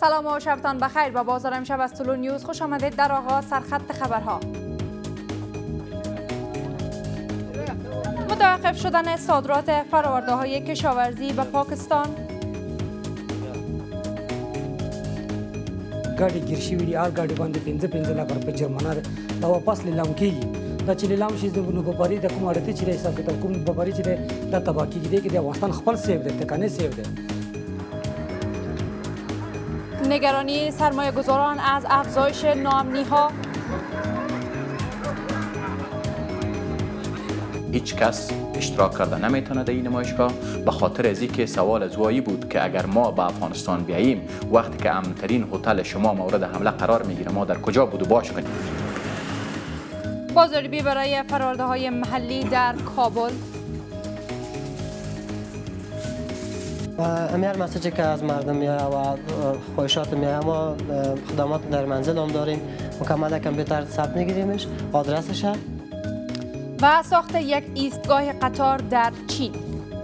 سلام و شبتان بخیر. با بازار امشب از طلوع نیوز خوش آمدید. در آغاز سرخط خبرها: متوقف شدن صادرات فرآورده‌های کشاورزی به پاکستان، ګاډي ګیر شوي دي، هر ګاډي باندې 15 لکه روپۍ جرمانه ده، دا واپس لیلام کېږي. دا چې لیلام شي نو بپاري د کوم اړتیا چې دی حساب کتاب کوم بپاري چې دی دا تباه کېږي. دی که د افغانستان خپل سیف دی، تکانه سیف دی. نگرانی سرمایه گذاران از افزایش ناامنی‌ها، هیچ کس اشتراک کرده نمیتونه در این نمایشگاه به خاطر از اینکه سوال زوایی بود که اگر ما به افغانستان بیاییم وقتی که امن‌ترین هتل شما مورد حمله قرار میگیره ما در کجا بود و باش کنیم. بازاریابی برای فرآورده‌های محلی در کابل. امیر مسیجی که از مردم میایه و خواهشات میایه، ما خدمات در منزل هم داریم، مکمل کامپیوتر ثبت میگیریمش، آدرسش و ساخت یک ایستگاه قطار در چین.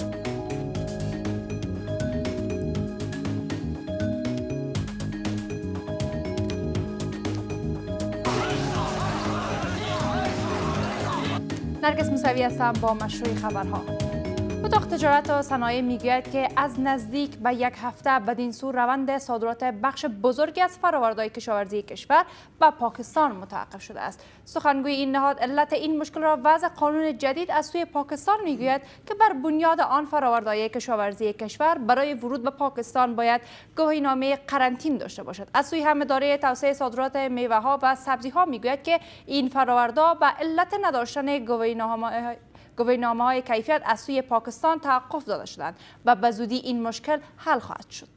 نرگس موسوی هستم با مشروع خبرها. اتاق تجارت و صنایع میگوید که از نزدیک به یک هفته بدین سو روند صادرات بخش بزرگی از فرآورده‌های کشاورزی کشور به پاکستان متوقف شده است. سخنگوی این نهاد علت این مشکل را وضع قانون جدید از سوی پاکستان میگوید که بر بنیاد آن فرآورده‌های کشاورزی کشور برای ورود به پاکستان باید گواهینامه قرنطین داشته باشد. از سوی هم اداره توسعه صادرات میوه‌ها و سبزی‌ها میگوید که این فرآورده‌ها به علت نداشتن گواهینامه‌های کیفیت از سوی پاکستان توقف داده شدند و به زودی این مشکل حل خواهد شد.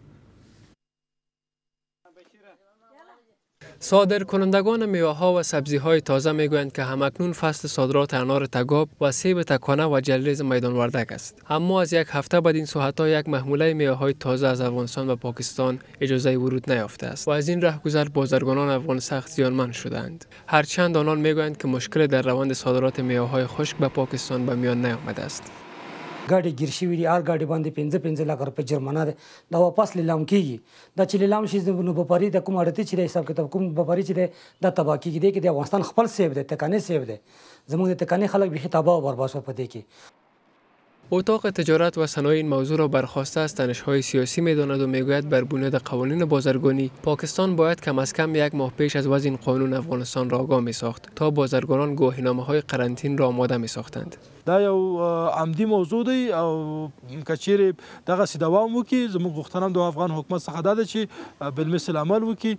صادرکنندگان میوه‌ها و سبزی‌های تازه میگویند که همکنون فصل صادرات انار تگاب و سیب تکانه و جلریز میدان وردک است. اما از یک هفته بعد این ساحت‌ها یک محموله میوه‌های تازه از افغانستان و پاکستان اجازه ورود نیافته است و از این رهگذر بازرگانان افغان سخت زیانمند شدند. هرچند آنان میگویند که مشکل در روند صادرات میوه‌های خشک به پاکستان به میان نیامده است. ګاډي ګیر شوي دي، هر ګاډي باندې 15 لکه روپۍ جرمانه ده، دا واپس لیلام کېږي. دا چې لیلام شي نو بپاري د کوم اړتیا چې دی حساب کتاب کوم بپاري چې دی دا تباه کېږي. دی که د افغانستان خپل سیف دی، تکانه سیف دی. زموږ د تکانې خلک بیخي تباه و برباد شول په دې کې. اتاق تجارت و صنایع این موضوع را برخواسته از تنش‌های سیاسی می‌داند و میگوید بر بنیاد قوانین بازرگانی پاکستان باید کم از کم یک ماه پیش از وضع این قانون افغانستان را آگاه می‌ساخت تا بازرگانان گواهینامه‌های قرنطین را آماده می‌ساختند. دا یو عمدي موضوع دی او که چیرې دغسې دوام وکړي زموږ غوښتنه هم د افغان حکومت څخه دا ده چې بالمثل عمل وکړي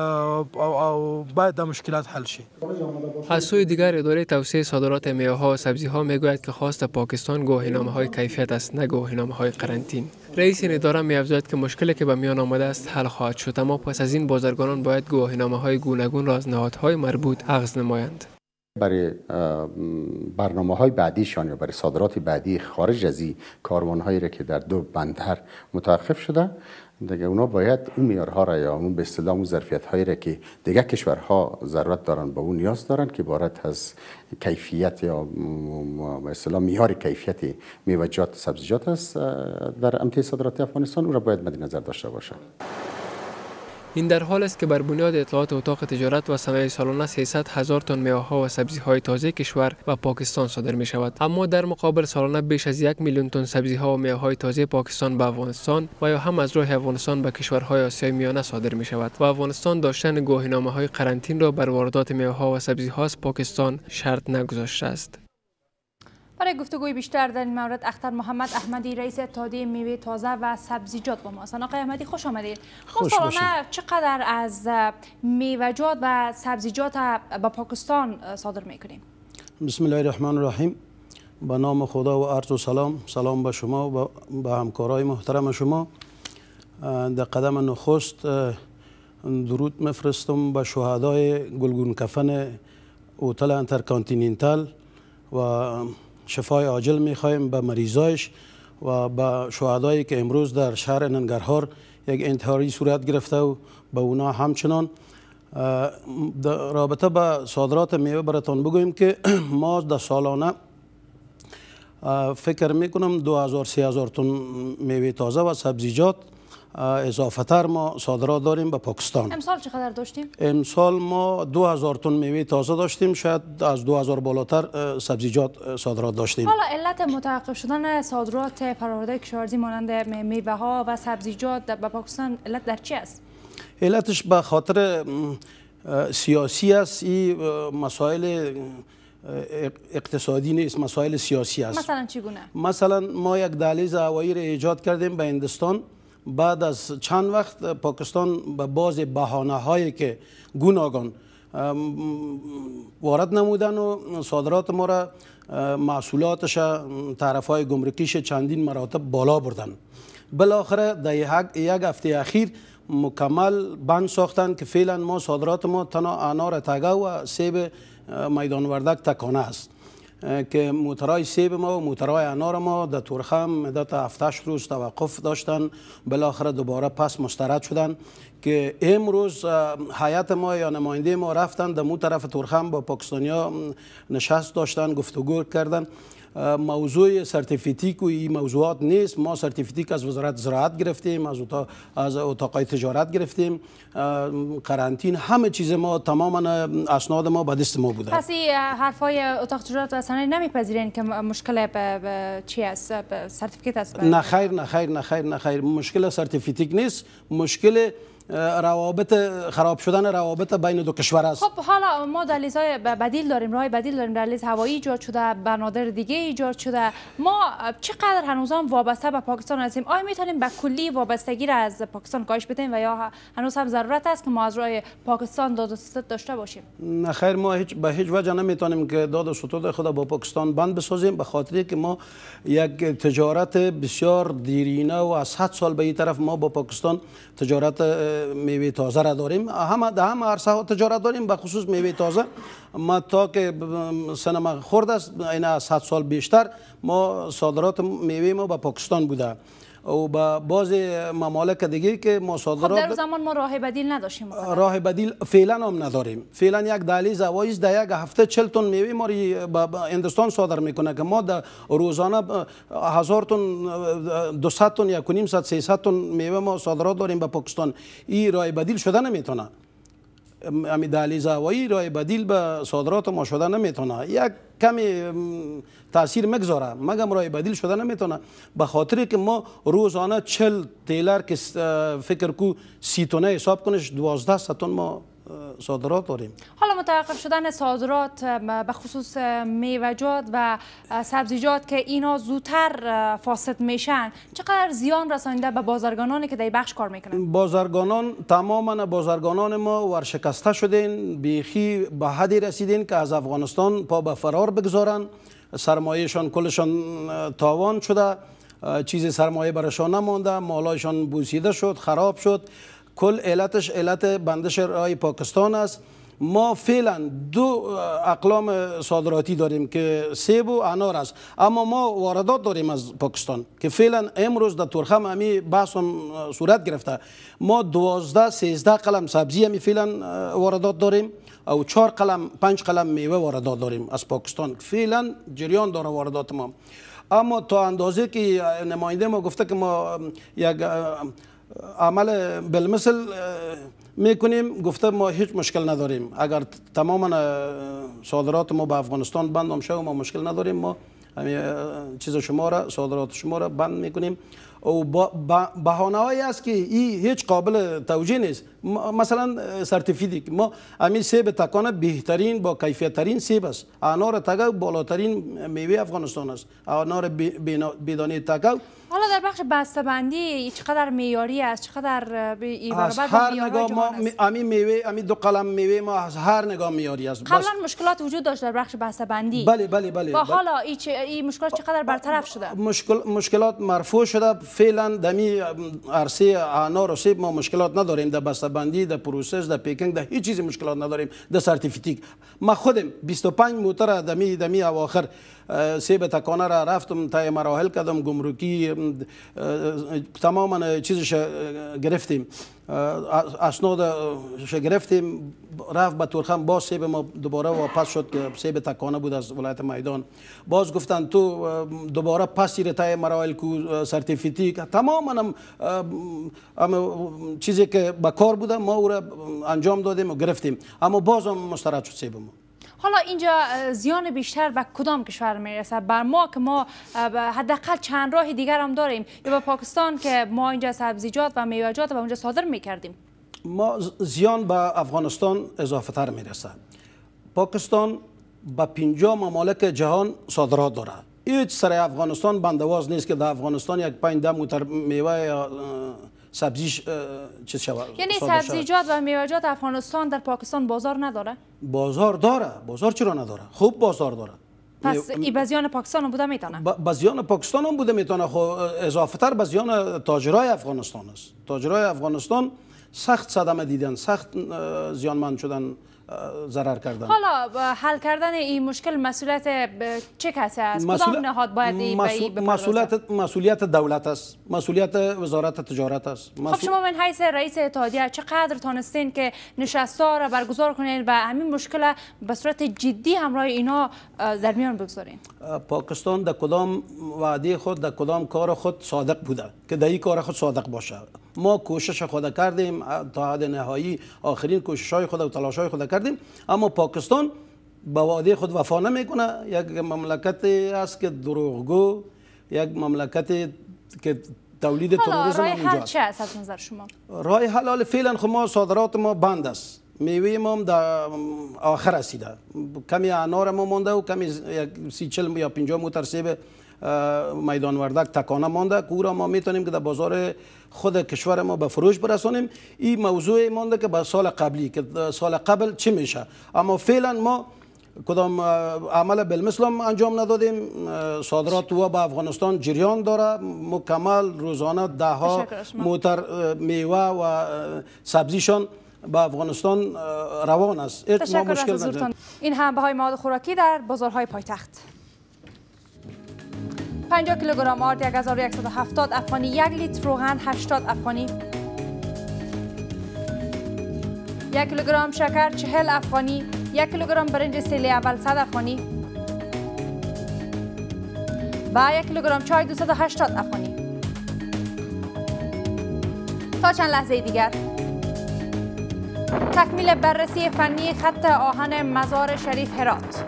او باید دا مشکلات حل شي. از سوی دیگر اداره توسعه صادرات میوه‌ها و سبزی‌ها میگوید که خواست پاکستان گواهینامه‌های کیفیت است نه گواهینامه‌های قرنطین. رئیس این اداره می‌افزاید که مشکلی که به میان آمده است حل خواهد شد، اما پس از این بازرگانان باید گواهینامه‌های گوناگون را از نهادهای مربوط اخذ نمایند. برای برنامه‌های بعدیشان یا برای صادرات بعدی خارج از این کاروان‌هایی را که در دو بندر متوقف شده دیگه اونا باید اون معیارها را یا اون به اصطلاح اون ظرفیت‌هایی را که دیگه کشورها ضرورت دارن به اون نیاز دارن که عبارت از کیفیت یا به اصطلاح معیار کیفیت میوه‌جات سبزیجات است در امتیاز صادرات افغانستان اون را باید مد نظر داشته باشند. این در حال است که بر بنیاد اطلاعات اتاق تجارت و صنایع سالانه 300,000 تن میوه‌ها و سبزی‌های تازه کشور و پاکستان صادر می شود، اما در مقابل سالانه بیش از 1 میلیون تن سبزی‌ها و میوه‌های تازه پاکستان به افغانستان و یا هم از راه افغانستان به کشورهای آسیای میانه صادر می شود و افغانستان داشتن گواهینامه‌های قرنطین را بر واردات میوه‌ها و سبزی‌ها از پاکستان شرط نگذاشته است. برای گفتگوی بیشتر در این مورد اختر محمد احمدی رئیس اتحادیه میوه تازه و سبزیجات با ما هستند. آقای احمدی خوش آمدید. ما سالانه چقدر از میوه‌جات و سبزیجات به پاکستان صادر میکنیم؟ بسم الله الرحمن الرحیم. به نام خدا و عرض و سلام به شما و به همکارای محترم شما. در قدم نخست درود میفرستم به شهدای گلگون کفن هتل انترکانتیننتال و شفای عاجل می‌خواهیم به مریضایش و به شهدایی که امروز در شهر ننگرهار یک انتحاری صورت گرفته و به اونا همچنان. رابطه به صادرات میوه براتون بگویم که ما در سالانه فکر میکنم 2000-3000 تن میوه تازه و سبزیجات اضافتر ما صادرات داریم به پاکستان. امسال چقدر داشتیم؟ امسال ما 2000 تن میوه تازه داشتیم، شاید از 2000 بالاتر سبزیجات صادرات داشتیم. حالا علت متوقف شدن صادرات فرآورده کشاورزی مانند میوه ها و سبزیجات به پاکستان علت در چی است؟ علتش به خاطر سیاسی است. این مسائل اقتصادی نیست، مسائل سیاسی است. مثلا چگونه؟ مثلا ما یک دهلیز هوایی را ایجاد کردیم به هندوستان. بعد از چند وقت پاکستان به باز بهانه هایی که گوناگون وارد نمودن و صادرات ما را محصولاتش تعرفه های گمرکیش چندین مراتب بالا بردن. بالاخره در یک هفته اخیر مکمل بند ساختن که فعلا ما صادرات ما تنها انار تگه و سیب میدان وردک تکانه است که موترهای سیب ما و موترهای انار ما در تورخم مدت 7-8 روز توقف داشتن. بالاخره دوباره پس مسترد شدن که امروز هیئت ما یا نماینده ما رفتن در مو طرف تورخم با پاکستانیا نشست داشتن، گفتگو کردن. موضوع سرتیفیتیک و این موضوعات نیست. ما سرتیفیتیک از وزارت زراعت گرفتیم، از اتاقای تجارت گرفتیم، قرنطین، همه چیز ما، تماما اسناد ما به دست ما بوده. پس این حرفای اتاق تجارت و صنایع نمیپذیرین که مشکل چی است؟ سرتیفیکیت است؟ نه خیر نه خیر نه خیر نه خیر، مشکل سرتیفیتیک نیست، مشکل روابط خراب شدن روابط بین دو کشور است. خب حالا ما دهلیزهای بدیل داریم، راه بدیل داریم، دهلیز هوایی ایجاد شده، بنادر دیگه ایجاد شده. ما چقدر هنوزم وابسته به پاکستان هستیم؟ آیا میتونیم به کلی وابستگی را از پاکستان کاهش بدیم و یا هنوز هم ضرورت است که ما از راه پاکستان داد و ستد داشته باشیم؟ نه خیر، ما به هیچ وجه نمیتونیم که داد و ستد خود با پاکستان بند بسازیم، به خاطری که ما یک تجارت بسیار دیرینه و از 100 سال به این طرف ما با پاکستان تجارت میوه تازه را داریم. همه عرصه ها تجارت داریم، به خصوص میوه تازه. ما تا که سنم خورد است، این از 100 سال بیشتر ما صادرات میوه ما به پاکستان بوده و با بعض ممالک دیگه که ما صادرات در زمان ما راه بدیل نداشتیم. راه بدیل فعلا هم نداریم. فعلا یک دهلیز هوایی در یک هفته 40 تن میوه ما به هندوستان صادر میکنه که ما در روزانه 1000 تن 200 تن 1.5 300 تن میوه ما صادرات داریم به پاکستان. این راه بدیل شده نمیتونه. امی دهلیز هوایی راه بدیل به صادرات ما شده نمیتونه. یک کمی تاثیر مگذاره، مگم راه بدیل شده نمیتونه، به خاطری که ما روزانه 40 تیلر که فکر کو 30 تنه حساب کنش 12 تن ما صادرات داریم. حالا متوقف شدن صادرات به خصوص میوه‌جات و سبزیجات که اینا زودتر فاسد میشن، چقدر زیان رسانیده به بازرگانانی که در بخش کار میکنن؟ بازرگانان، تماما بازرگانان ما ورشکسته شدین، بیخی به حدی رسیدین که از افغانستان پا به فرار بگذارن. سرمایهشان کلشان تاوان شده، چیز سرمایه برشان نمانده، مالایشان بوسیده شد، خراب شد. کل علتش علت بندش راه پاکستان است. ما فعلا 2 اقلام صادراتی داریم که سیب و انار است، اما ما واردات داریم از پاکستان که فعلا امروز در تورخم همی بحث هم صورت گرفته. ما 12-13 قلم سبزی همی فعلا واردات داریم او 4 قلم 5 قلم میوه واردات داریم از پاکستان. فعلا جریان داره واردات ما، اما تا اندازه که نماینده ما گفته که ما یک عمل بالمثل میکنیم، گفته ما هیچ مشکل نداریم. اگر تماما صادرات ما به افغانستان بند هم شود ما مشکل نداریم. ما همین چیز شما را، صادرات شما را بند میکنیم. و بهانه هایی است که این هیچ قابل توجیه نیست. مثلا سرتیفیکیت ما همین سیب تکانه بهترین با کیفیت ترین سیب است. انار تگاو بالاترین میوه افغانستان است. انار بیدانی تگاو. حالا در بخش بسته‌بندی چقدر معیاری است؟ چقدر از هر نگاه ما همین میوه، همین 2 قلم میوه ما از هر نگاه معیاری است. قبلا مشکلات وجود داشت در بخش بسته‌بندی. بله. و حالا این مشکلات چقدر برطرف شده؟ مشکلات مرفوع شده. فعلا در می عرصه انار و سیب ما مشکلات نداریم. در بسته‌بندی، در پروسس، در پیکینگ، در هیچ چیزی مشکلات نداریم. در سرتیفیکیت ما خودم 25 موتر در می اواخر سیب تکانه را رفتم تا مراحل کردم، گمرکی تماما چیزش گرفتیم، اسنادش گرفتیم، رفت به تورخم، باز سیب ما دوباره واپس شد که سیب تکانه بود از ولایت میدان. باز گفتن تو دوباره پس تای مراحل کو سرتیفیتی، تماما چیزی که به کار بوده ما او را انجام دادیم و گرفتیم، اما باز هم مسترد شد سیب ما. حالا اینجا زیان بیشتر به کدام کشور میرسه؟ بر ما که ما حداقل چند راه دیگر هم داریم، یا به پاکستان که ما اینجا سبزیجات و میوه‌جات و اونجا صادر میکردیم؟ ما زیان به افغانستان اضافه تر میرسه. پاکستان به 50 ممالک جهان صادرات داره. هیچ سر افغانستان بندواز نیست که در افغانستان یک 5-10 موتر میوه یا سبزیش چیز شود. یعنی سبزیجات و میوه‌جات افغانستان در پاکستان بازار نداره؟ بازار داره. بازار چرا نداره؟ خوب بازار داره. پس ای به زیان پاکستان هم بوده میتونه؟ به زیان پاکستان هم بوده میتونه، خب اضافه تر به زیان تاجرای افغانستان است. تاجرای افغانستان سخت صدمه دیدن، سخت زیانمند شدن، ضرر کردن. حالا حل کردن این مشکل مسئولیت چه کسی است؟ کدام نهاد باید مسئولیت دولت است، مسئولیت وزارت تجارت است. خب شما من حیث رئیس اتحادیه چقدر تانستین که نشست‌ها را برگزار کنین و همین مشکل به صورت جدی همراه اینا در میان بگذارین؟ پاکستان در کدام وعده خود، در کدام کار خود صادق بوده که در این کار خود صادق باشه. ما کوشش خود کردیم تا حد نهایی، آخرین کوشش‌های خود و تلاش‌های خود کردیم، اما پاکستان به وعده خود وفا نمیکنه. یک مملکتی است که دروغگو، یک مملکتی که تولید تروریسم راه حل چه است از نظر شما؟ راه حل فعلا خب ما صادرات ما بند است، میوه ما در آخر رسیده، کمی انار ما مونده و کمی 30-40 یا 50 موتر سیب میدان وردک تکانه مانده که او را ما میتونیم که در بازار خود کشور ما به فروش برسانیم. این موضوع مانده که به سال قبلی که سال قبل چی میشه، اما فعلا ما کدام عمل بالمثل انجام ندادیم. صادرات و به افغانستان جریان داره مکمل، روزانه 10 موتر میوه و سبزیشان به افغانستان روان است. تشکر از حضورتان. این هم بهای مواد خوراکی در بازارهای پایتخت. 50 کیلوگرم آرد 1170 افغانی، 1 لیتر روغن 80 افغانی، 1 کیلوگرم شکر 40 افغانی، 1 کیلوگرم برنج سیل اول 100 افغانی و 1 کیلوگرم چای 280 افغانی. تا چند لحظه دیگر تکمیل بررسی فنی خط آهن مزار شریف هرات.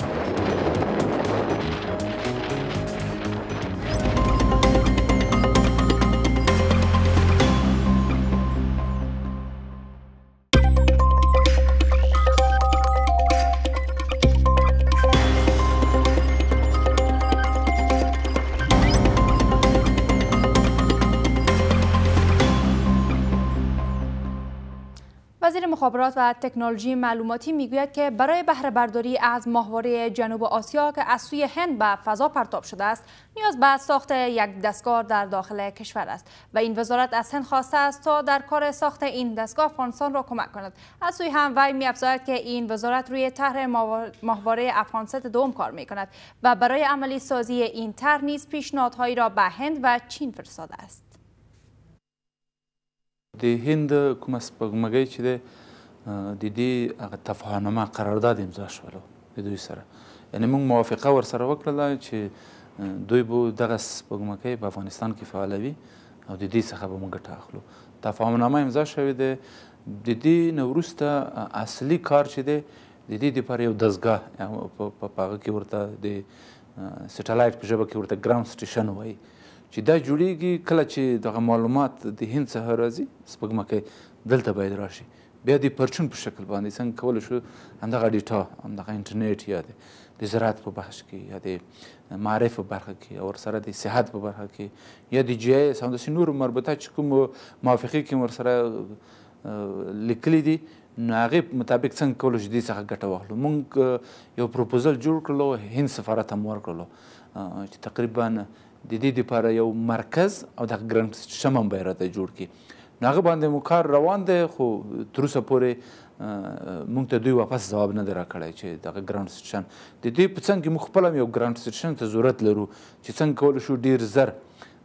وزیر مخابرات و تکنولوژی معلوماتی میگوید که برای بهره برداری از ماهواره جنوب آسیا که از سوی هند به فضا پرتاب شده است، نیاز به ساخت یک دستگاه در داخل کشور است و این وزارت از هند خواسته است تا در کار ساخت این دستگاه افغانستان را کمک کند. از سوی هم وی می‌افزاید که این وزارت روی طرح ماهواره افغانست دوم کار می‌کند و برای عملی سازی این طرح نیز پیشنهادهایی را به هند و چین فرستاده است. د هند کومه سپوږمکۍ چې ده د دې هغه تفاهمنامه قرارداد امضا شولو د دوی سره، یعنی موږ موافقه ورسره وکړله چې دوی به دغه سپوږمکۍ په افغانستان کې فعالوي او د دې څخه به موږ ګټه اخلو. تفاهمنامه امضا شوې ده. د دې نه وروسته اصلي کار چې دی د دې دپاره یو دستګاه په هغه کې ورته د سټلایټ په ژبه کې ورته ګراوند سټیشن وایي چې دا جوړیږي. کله چې دغه معلومات د هند څخه راځي سپوږمکۍ دلته باید راشي، بیا د پرچون په شکل باندې څنګه کولی شو همدغه ډیټا، همدغه انټرنیټ یا د زراعت په بحث کې یا د معرف په برخه کې او ورسره د صحت په برخه کې یا د جی آی اس او داسې نورو مربوطه چې کوم موافقې کې ورسره لیکلي دي، نو هغې مطابق څنګه کولی شو دې څخه ګټه واخلو. موږ یو پروپوزل جوړ کړلو، هند سفارت هم ورکړلو چې تقریبا د دې دپاره یو مرکز او دغه ګراوند سټیشن هم باید راته جوړ کړي. نو هغه باندې مو کار روان دی، خو تر اوسه پورې موږ ته دوی واپس ځواب نه دی راکړی چې دغه ګراوند سټیشن د دې په څنګ کې موږ خپله هم یو ګراوند سټیشن ته ضرورت لرو چې څنګه کولی شو ډېر زر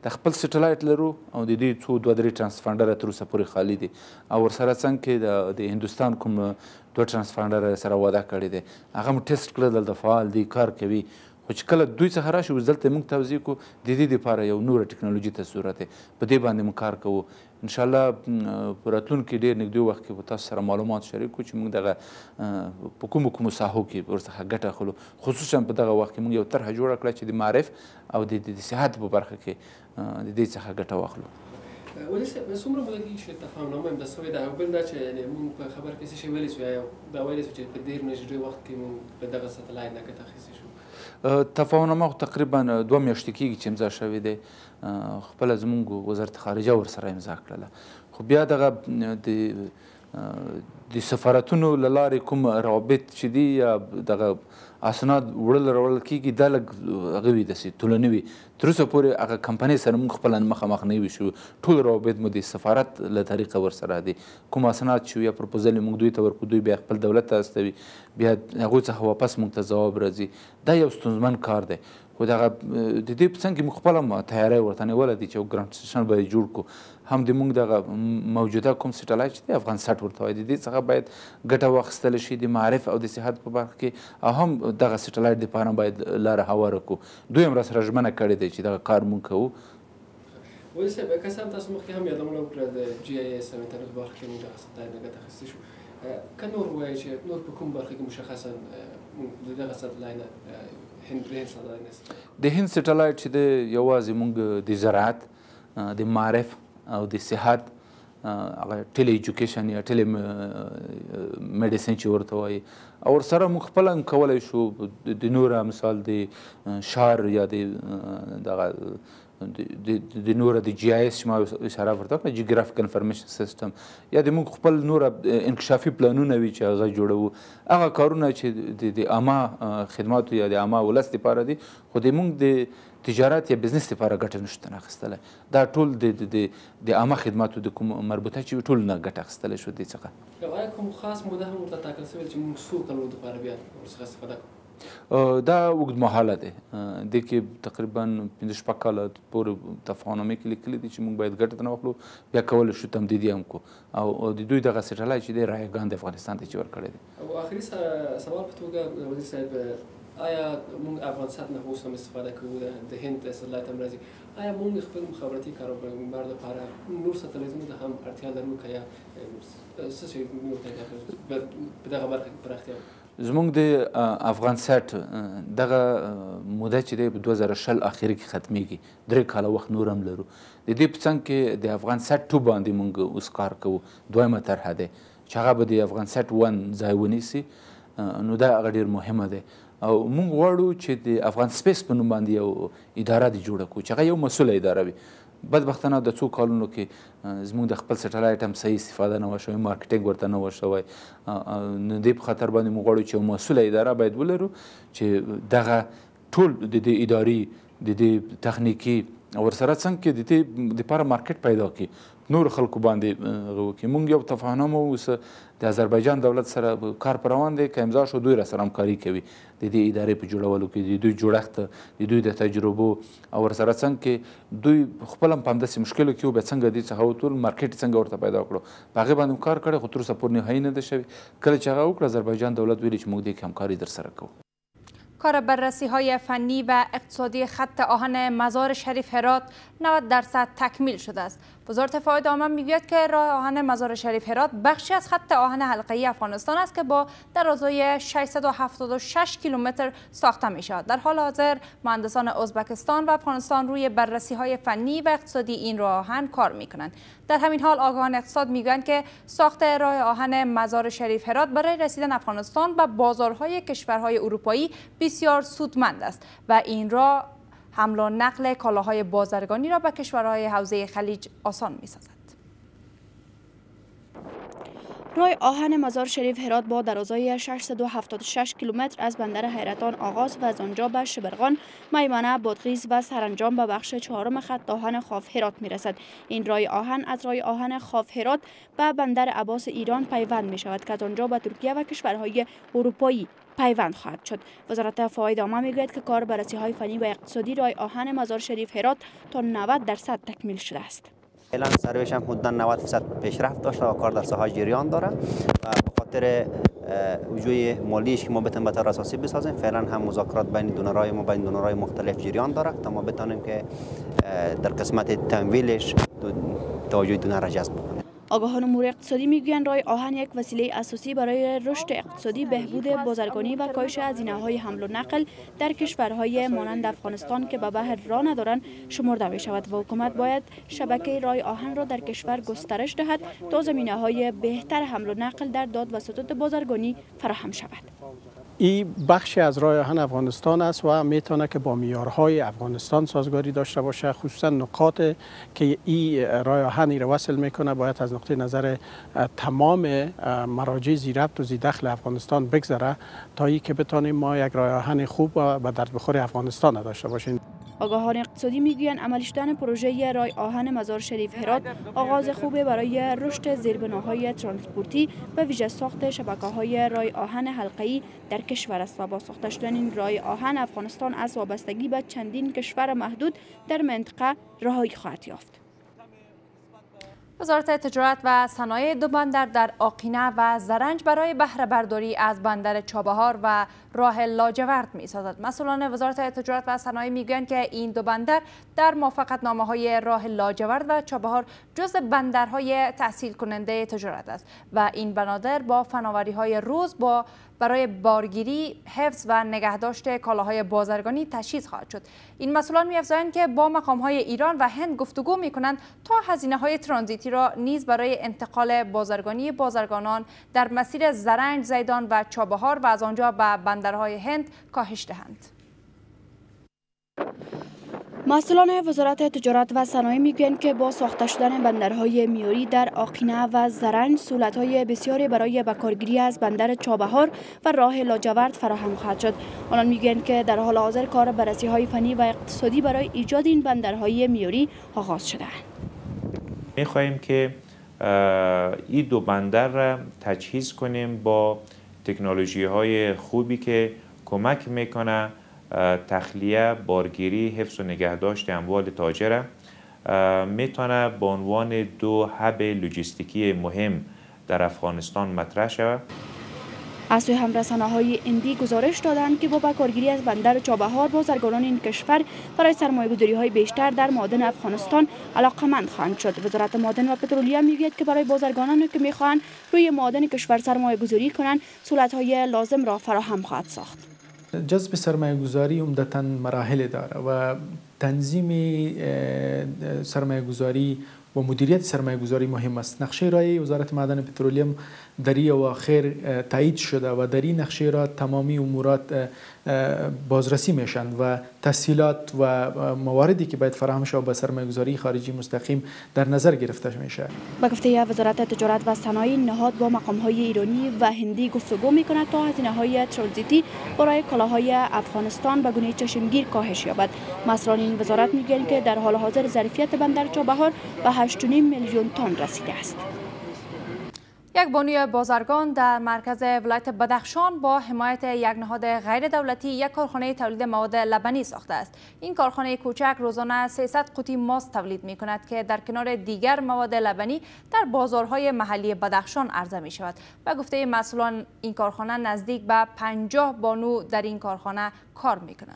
د خپل سټلایټ لرو او د دې څو 2-3 ټرانسفانډره تر اوسه پورې خالي دي او ورسره څنګه کې د هندوستان کوم 2 ټرانسفانډره سره وعده کړې ده هغه مو ټیسټ کړل دلته فعال دي کار کوي خو چې کله دوی څخه راشي اوس دلته موږ توضیح کوو د دې دپاره یو نوره ټکنالوژي ته ضرورت دی په دې باندې موږ کار کوو انشاءالله په راتلونکي ډېر نږدې وخت کې به تاسو سره معلومات شریک کړو چې موږ دغه په کومو ساحو کې ورڅخه ګټه اخلو خصوصا په دغه وخت کې موږ یو طرحه جوړه کړه چې د معرف او د صحت په برخه کې د دې څخه ګټه واخلو ولې څومره موده کېږي چې تفاهمنامه امضا سوې ده او بل دا چې یعنې موږ په خبر کې څه شی ویلی سو یا دا ویلی سو چې په ډېر نږدې وخت کې موږ په دغه سټلایټ نه ګټه اخیستی شو تفاهمنامه تقریبا 2 میاشتې کېږي چې امضا شوې دی خپله زموږ وزارت خارجه ورسره امضا کړله خو بیا دغه د سفارتونو له لارې کوم روابط چې دي یا دغه اسناد وړل راوړل کېږي دا لږ هغه وي داسې طولاني وي تر اوسه پورې هغه کمپنۍ سره موږ خپله مخامخ نه یو شو ټول روابط مو د سفارت له طریقه ورسره دي کوم اسناد چې یا پروپوزل موږ دوی ته ورکړو دوی بیا خپل دولت ته استوي بیا هغوی څخه واپس موږ ته ځواب راځي دا یو ستونزمن کار دی خو دغه د دې په څنګ کې موږ خپله تیاری ورته نیولی دی چې یو ګرانټ سټیشن به یې جوړ کړو هم د موږ دغه موجوده کوم سټلایټ چې دی افغان سټ ورته وایي د دې څخه باید ګټه واخیستلی شي د معرف او د صحت په برخه کې او هم دغه سټلایټ دپاره باید لاره هواره کړو دوی هم راسره ژمنه کړې دی چې دغه کار موږ کوو ولې صاحب که څه هم تاسو مخکې هم یادونه وکړه د جی آی اس او انټرنټ برخه کې موږ دغه سټلایټ نه ګټه اخیستی شو که نور ووایي چې نور په کوم برخه کې مشخصا د دغه سټلایټ نه د هند سټلایټ چې دی یوازې موږ د زراعت د معرف او د صحت هغه ټیلی ایجوکیشن یا ټیلی میډیسن چې ورته وایي او ورسره موږ خپله هم کولی شو د نوره مثال د شار یا د دغه د نوره د جی آی اس چې ما اشاره ورته وکړه جیوګرافیکل انفارمیشن سیسټم یا د موږ خپل نوره انکشافي پلانونه وي چې هغه جوړوو هغه کارونه چې د عامه خدماتو یا د عامه ولس دپاره دي خو د موږ د تجارت یا بزنس لپاره ګټه نشته اخیستلی دا ټول د عامه خدماتو د کوم مربوطه چې ټول نه ګټه اخیستلی شو دې څخه آیا کوم خاص موده هم ورته ټاکل شوې چې موږ څو کلونو دپاره بیا ورڅخه استفاده کوو دا اوږد مهاله دی دې کې تقریبا 5-6 کاله پورې تفاهمنامې کې لیکلي دي چې موږ باید ګټه ترې واخلو بیا کولی شو تمدیدي هم کړو او د دوی دغه سټلایټ چې دی رایګان د افغانستان ته چې ورکړی دی او آخري سوال په توګه وزیر صاحب آیا موږ افغان سټ نه اوس هم استفاده کوو د هند سټلایټ هم راځي آیا موږ خپل مخابراتي کاروبار لپاره نور سټلایټونو ته هم اړتیا لرو که یا څه شی نور ته په دغه برخه کې پراختیا زموږ د افغان سټ دغه موده چې دی په 2020 اخري کې ختمیږي 3 کاله وخت نور هم لرو د دې په څنګ کې د افغان سټ 2 باندې موږ اوس کار کوو دویمه طرحه دی چې هغه به د افغان سټ 1 ځای ونیسي نو دا هغه ډېر مهمه دی او موږ غواړو چې د افغان سپیس په نوم باندې یو اداره دې جوړه کړو چې هغه یو مسؤله اداره وي بدبختانه د څو کالونو کې زموږ د خپل سټلایټ هم صحیح استفاده نه وه شوې مارکیټینګ ورته نه وه شوی نو دې په خاطر باندې موږ غواړو چې یو مسؤله اداره باید ولرو چې دغه ټول د دې ادارې د دې تخنیکي او ورسره څنګه کې د دې دپاره مارکیټ پیدا کړي نور خلکو باندې وکړي موږ یو تفاهمنامه اوس د آذربایجان دولت سره کار پر روان دی که امضا شو دوی راسره همکاري کوي د دې ادارې په جوړولو کې د دوی جوړښت د دوی د تجربو او ورسره څنګه کې دوی خپل هم په همداسې مشکلو کې وو بیا څنګه دې څخه وتول مارکیټ څنګه ورته پیدا کړو په هغې باندې کار کړی خو تر اوسه پورې نهایي نه ده شوی کله چې هغه وکړه آذربایجان دولت ویلي چې موږ دې کې همکاري در سره کوو کار بررسی های فنی و اقتصادی خط آهن مزار شریف هرات 90% تکمیل شده است. وزارت فاید عامه میگوید که راه آهن مزار شریف هرات بخشی از خط آهن حلقه‌ای افغانستان است که با درازای 676 کیلومتر ساخته می شود. در حال حاضر مهندسان ازبکستان و افغانستان روی بررسی های فنی و اقتصادی این راه آهن کار می کنند. در همین حال آگاهان اقتصاد میگویند که ساخت راه آهن مزار شریف هرات برای رسیدن افغانستان به بازارهای کشورهای اروپایی بسیار سودمند است و این راه حمل و نقل کالاهای بازرگانی را به کشورهای حوزه خلیج آسان می‌سازد. راه آهن مزار شریف هرات با درازای 676 کیلومتر از بندر حیرتان آغاز و از آنجا به شبرغان، میمنه، بادغیس و سرانجام به بخش چهارم خط آهن خاف هرات میرسد. این راه آهن از راه آهن خاف هرات به بندر عباس ایران پیوند می شود که از آنجا به ترکیه و کشورهای اروپایی پیوند خواهد شد. وزارت فواید عامه میگوید که کار بررسی‌های فنی و اقتصادی راه آهن مزار شریف هرات تا 90% تکمیل شده است. فعلا سرویش هم حدوداً 90% پیشرفت داشته و کار در ساحه جریان داره و به خاطر وجوه مالیش که ما بتونیم به طور اساسی بسازیم، فعلا هم مذاکرات بین دونرای ما بین دونرای مختلف جریان داره تا ما بتونیم که در قسمت تمویلش توجه دونر را جذب کنیم. آگاهان امور اقتصادی میگویند راه آهن یک وسیله اساسی برای رشد اقتصادی، بهبود بازرگانی و کاهش هزینه‌های حمل و نقل در کشورهای مانند افغانستان که به بحر راه ندارند شمرده می شود و حکومت باید شبکه راه آهن را در کشور گسترش دهد تا زمینه‌های بهتر حمل و نقل در داد و ستود بازرگانی فراهم شود. این بخشی از راه آهن افغانستان است و میتونه که با معیارهای افغانستان سازگاری داشته باشه. خصوصا نقاط که این راه آهن را وصل میکنه باید از نقطه نظر تمام مراجع زیربط و زیدخل افغانستان بگذره تا ای که بتونیم ما یک راه آهن خوب و به درد بخور افغانستان داشته باشیم. آگاهان اقتصادی میگویند عملی شدن پروژه راه آهن مزار شریف هرات آغاز خوبی برای رشد زیربناهای ترانسپورتی و ویژه ساخت شبکه‌های راه آهن حلقه‌ای در کشور است و با ساخته شدن این راه آهن افغانستان از وابستگی به چندین کشور محدود در منطقه رهایی خواهد یافت. وزارت تجارت و صنایع دو بندر در آقینه و زرنج برای بهره برداری از بندر چابهار و راه لاجورد می سازد. مسئولان وزارت تجارت و صنایع میگویند که این دو بندر در موافقتنامه‌های راه لاجورد و چابهار جزء بندرهای تحصیل کننده تجارت است و این بنادر با فناوری‌های روز برای بارگیری، حفظ و نگهداشت کالاهای بازرگانی تجهیز خواهد شد. این مسئولان می‌افزایند که با مقام‌های ایران و هند گفتگو می‌کنند تا هزینه‌های ترانزیتی را نیز برای انتقال بازرگانی بازرگانان در مسیر زرنج، زیدان و چابهار و از آنجا به بندرهای هند کاهش دهند. مسئولان وزارت تجارت و صنایع میگویند که با ساخته شدن بندرهای میوری در آقینه و زرنج سهولت‌های بسیاری برای بکارگیری از بندر چابهار و راه لاجورد فراهم خواهد شد. آنان میگویند که در حال حاضر کار بررسی‌های فنی و اقتصادی برای ایجاد این بندرهای میوری آغاز شده است. می‌خواهیم که این دو بندر را تجهیز کنیم با تکنولوژی‌های خوبی که کمک میکنه تخلیه، بارگیری، حفظ و نگهداشت اموال تاجر میتونه به عنوان دو هب لوجستیکی مهم در افغانستان مطرح شود. از سوی هم رسانه‌های هندی گزارش دادند که با بکارگیری از بندر چابهار بازرگانان این کشور برای سرمایه‌گذاری‌های بیشتر در معادن افغانستان علاقه‌مند خواهند شد. وزارت معادن و پترولیم میگوید که برای بازرگانانی که می‌خواهند روی معادن کشور سرمایه‌گذاری کنند سهولت‌های لازم را فراهم خواهد ساخت. جذب سرمایه‌گذاری عمدتاً مراحل داره و تنظیم سرمایه‌گذاری و مدیریت سرمایه‌گذاری مهم است. نقشه رای وزارت معدن و پترولیم در این اواخر تایید شده و در این نقشه را تمامی امورات بازرسی میشن و تسهیلات و مواردی که باید فراهم شود به سرمایه‌گذاری خارجی مستقیم در نظر گرفته میشه. با گفته وزارت تجارت و صنایع نهاد با مقام‌های ایرانی و هندی گفتگو می‌کند تا هزینه‌های ترانزیتی برای کالاهای افغانستان به گونه چشمگیر کاهش یابد. مسئولان این وزارت میگویند که در حال حاضر ظرفیت بندر چابهار به 8.5 میلیون تن رسیده است. یک بانوی بازرگان در مرکز ولایت بدخشان با حمایت یک نهاد غیر دولتی یک کارخانه تولید مواد لبنی ساخته است. این کارخانه کوچک روزانه 300 قوطی ماست تولید می کند که در کنار دیگر مواد لبنی در بازارهای محلی بدخشان عرضه می شود. به گفته مسئولان این کارخانه نزدیک به 50 بانو در این کارخانه کار می کنند.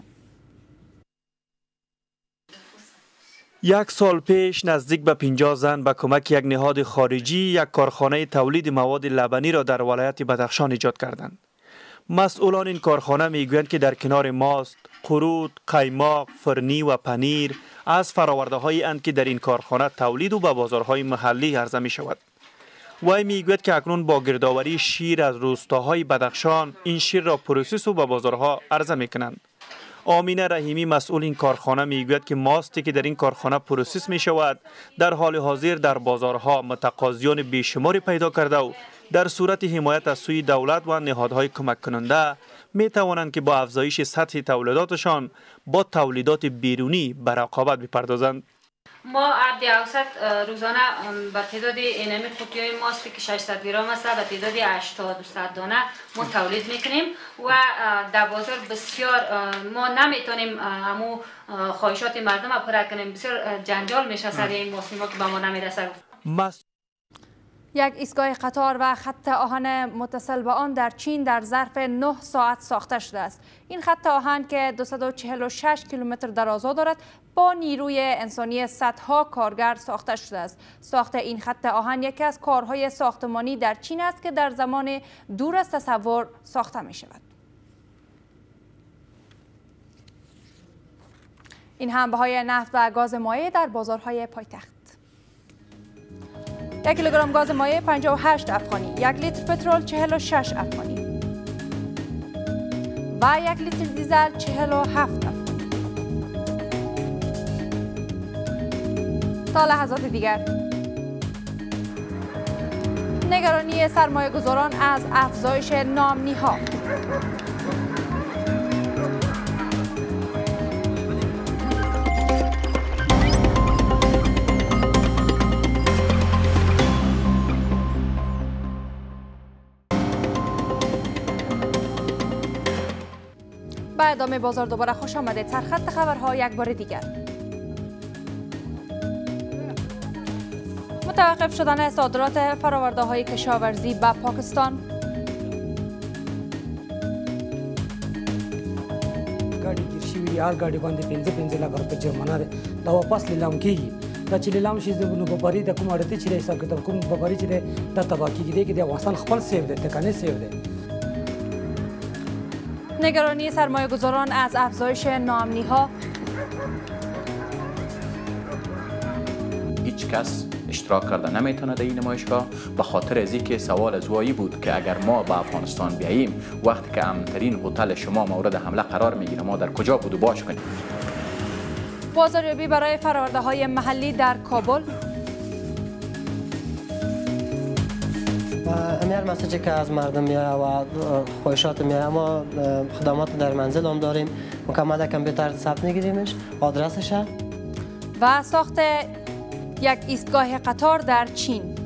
یک سال پیش نزدیک به 50 زن به کمک یک نهاد خارجی یک کارخانه تولید مواد لبنی را در ولایت بدخشان ایجاد کردند. مسئولان این کارخانه میگویند که در کنار ماست، قرود، قیماق، فرنی و پنیر از فراورده های اند که در این کارخانه تولید و به بازارهای محلی عرضه می شود. وی میگوید که اکنون با گردآوری شیر از روستاهای بدخشان این شیر را پروسس و به بازارها عرضه می کنند. آمینه رحیمی مسئول این کارخانه میگوید که ماستی که در این کارخانه پروسس می شود در حال حاضر در بازارها متقاضیان بیشماری پیدا کرده و در صورت حمایت از سوی دولت و نهادهای کمک کننده می توانند که با افزایش سطح تولیداتشان با تولیدات بیرونی به رقابت بپردازند. ما عرض اوسط روزانه به تعداد اینمی قوطی‌های ماستی که 600 گرم است به تعداد 80 دانه ما تولید میکنیم و در بازار بسیار ما نمیتونیم همو خواهشات مردم را پوره کنیم. بسیار جنجال میشه سر این ماستی ما که به ما نمیرسه. یک ایستگاه قطار و خط آهن متصل به آن در چین در ظرف 9 ساعت ساخته شده است. این خط آهن که 246 کیلومتر درازا دارد با نیروی انسانی صدها کارگر ساخته شده است. ساخت این خط آهن یکی از کارهای ساختمانی در چین است که در زمان دور از تصور ساخته می شود. این هم بهای نفت و گاز مایع در بازارهای پایتخت. 1 کیلوگرم گاز مایع 58 افغانی، 1 لیتر پترول 46 افغانی و 1 لیتر دیزل 47 افغانی. تا لحظات دیگر. نگرانی سرمایه گذاران از افزایش نامنی‌ها. به ادامه بازار دوباره خوش آمدید. سرخط خبرها یک بار دیگر. متوقف شدن صادرات فرآورده‌های کشاورزی به پاکستان. ګاډي ګیر شوي هر ګاډي باندې 15 لک روپۍ جرمانه ده. دا واپس لیلام کیږي. دا چې لیلام شي نو بپاري د کوم اړتیا چې حساب کتاب کوم بپاري چې د تباہ کیږي د افغانستان خپل سیو ده تکانه سیو ده. نگرانی سرمایه گذاران از افزایش ناامنی‌ها. هیچ کس اشتراک کرده نمیتونه در این نمایشگاه به خاطر از اینکه سوال زوایی بود که اگر ما به افغانستان بیاییم وقتی که امن‌ترین هتل شما مورد حمله قرار میگیره ما در کجا بود و باش کنیم. بازاریابی برای فرآورده‌های محلی در کابل. امیر مسیجی که از مردم میاد و خواهشات میاد ما خدمات در منزل هم داریم. مکمل کامپیوتر ثبت میگیریمش آدرسش و ساخت یک ایستگاه قطار در چین.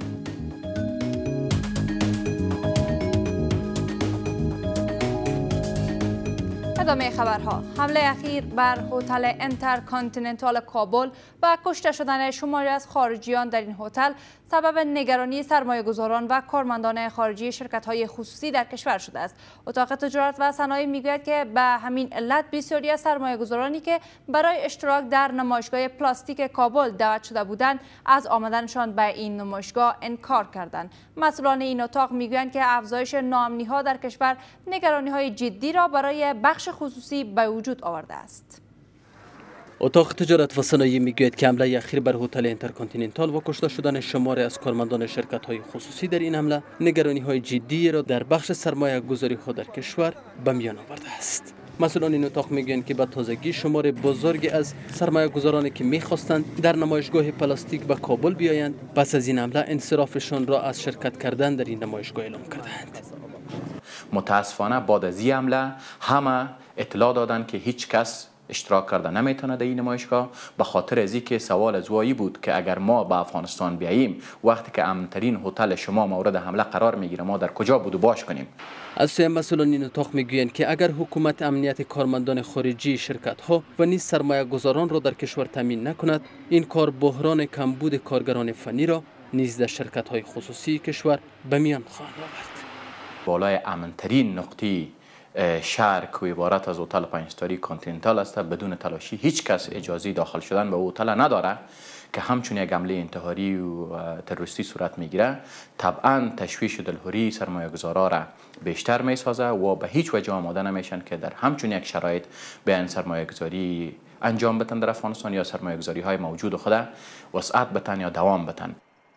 ادامه خبرها. حمله اخیر بر هتل انترکانتیننتال کابل و کشته شدن شماری از خارجیان در این هتل سبب نگرانی سرمایه‌گذاران و کارمندان خارجی شرکت‌های خصوصی در کشور شده است. اتاق تجارت و صنایع میگوید که به همین علت بسیاری از سرمایه‌گذارانی که برای اشتراک در نمایشگاه پلاستیک کابل دعوت شده بودند از آمدنشان به این نمایشگاه انکار کردند. مسئولان این اتاق میگویند که افزایش ناامنی‌ها در کشور نگرانی‌های جدی را برای بخش خصوصی به وجود آورده است. اتاق تجارت و صنایع میگوید که حمله اخیر بر هتل انترکانتیننتال و کشته شدن شماری از کارمندان شرکت‌های خصوصی در این حمله نگرانی‌های جدی را در بخش سرمایه‌گذاری‌ها در کشور به میان آورده است. مسئولان این اتاق میگویند که به تازگی شمار بزرگی از سرمایه‌گذارانی که می‌خواستند در نمایشگاه پلاستیک به کابل بیایند پس از این حمله انصرافشان را از شرکت کردن در این نمایشگاه اعلام کردند. متاسفانه بعد از این حمله همه اطلاع دادند که هیچ کس اشتراک کرده نمیتونه در این نمایشگاه به خاطر از اینکه سوال زوایی بود که اگر ما به افغانستان بیاییم وقتی که امن‌ترین هتل شما مورد حمله قرار میگیره ما در کجا بود و باش کنیم. از سوی مسئولان این اتاق میگویند که اگر حکومت امنیت کارمندان خارجی شرکت‌ها و نیز سرمایه‌گذاران را در کشور تامین نکند این کار بحران کمبود کارگران فنی را نیز در شرکت‌های خصوصی کشور به میان خواهد آورد. بالای امن‌ترین نقطه شهر که عبارت از هتل 5 استاری کانتیننتال است بدون تلاشی هیچ کس اجازه داخل شدن به هتل نداره که همچون یک حمله انتحاری و تروریستی صورت میگیره طبعا تشویش دلهوری سرمایه‌گذارا را بیشتر میسازه و به هیچ وجه آماده نمیشن که در همچون یک شرایط به این سرمایه‌گذاری انجام بدن در افغانستان یا سرمایه‌گذاری‌های موجود خود وسعت بدن یا دوام بدن.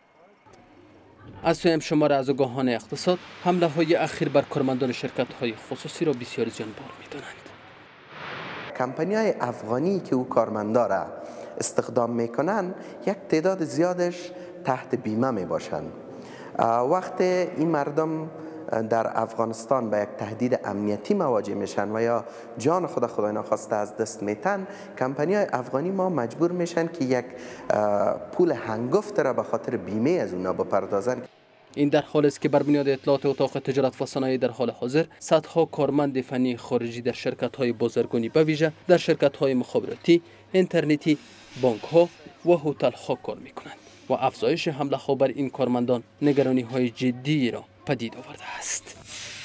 از سوی شمار از آگاهان اقتصاد حمله های اخیر بر کارمندان شرکت های خصوصی را بسیار زیانبار می دانند. کمپانی‌های افغانی که او کارمندا را استخدام میکنن یک تعداد زیادش تحت بیمه می باشند. وقتی این مردم در افغانستان با یک تهدید امنیتی مواجه میشن و یا جان خدای ناخواسته از دست میتن، کمپانی‌های افغانی ما مجبور میشن که یک پول هنگفت را به خاطر بیمه از اونا بپردازن. این در حالی است که بر بنیاد اطلاعات اتاق تجارت و صنایع در حال حاضر صدها کارمند فنی خارجی در شرکت‌های بازرگانی به ویژه در شرکت‌های مخابراتی، اینترنتی، بانک‌ها و هتل‌ها کار می‌کنند و افزایش حمله‌ها بر این کارمندان نگرانی‌های جدی را پدید آورده است.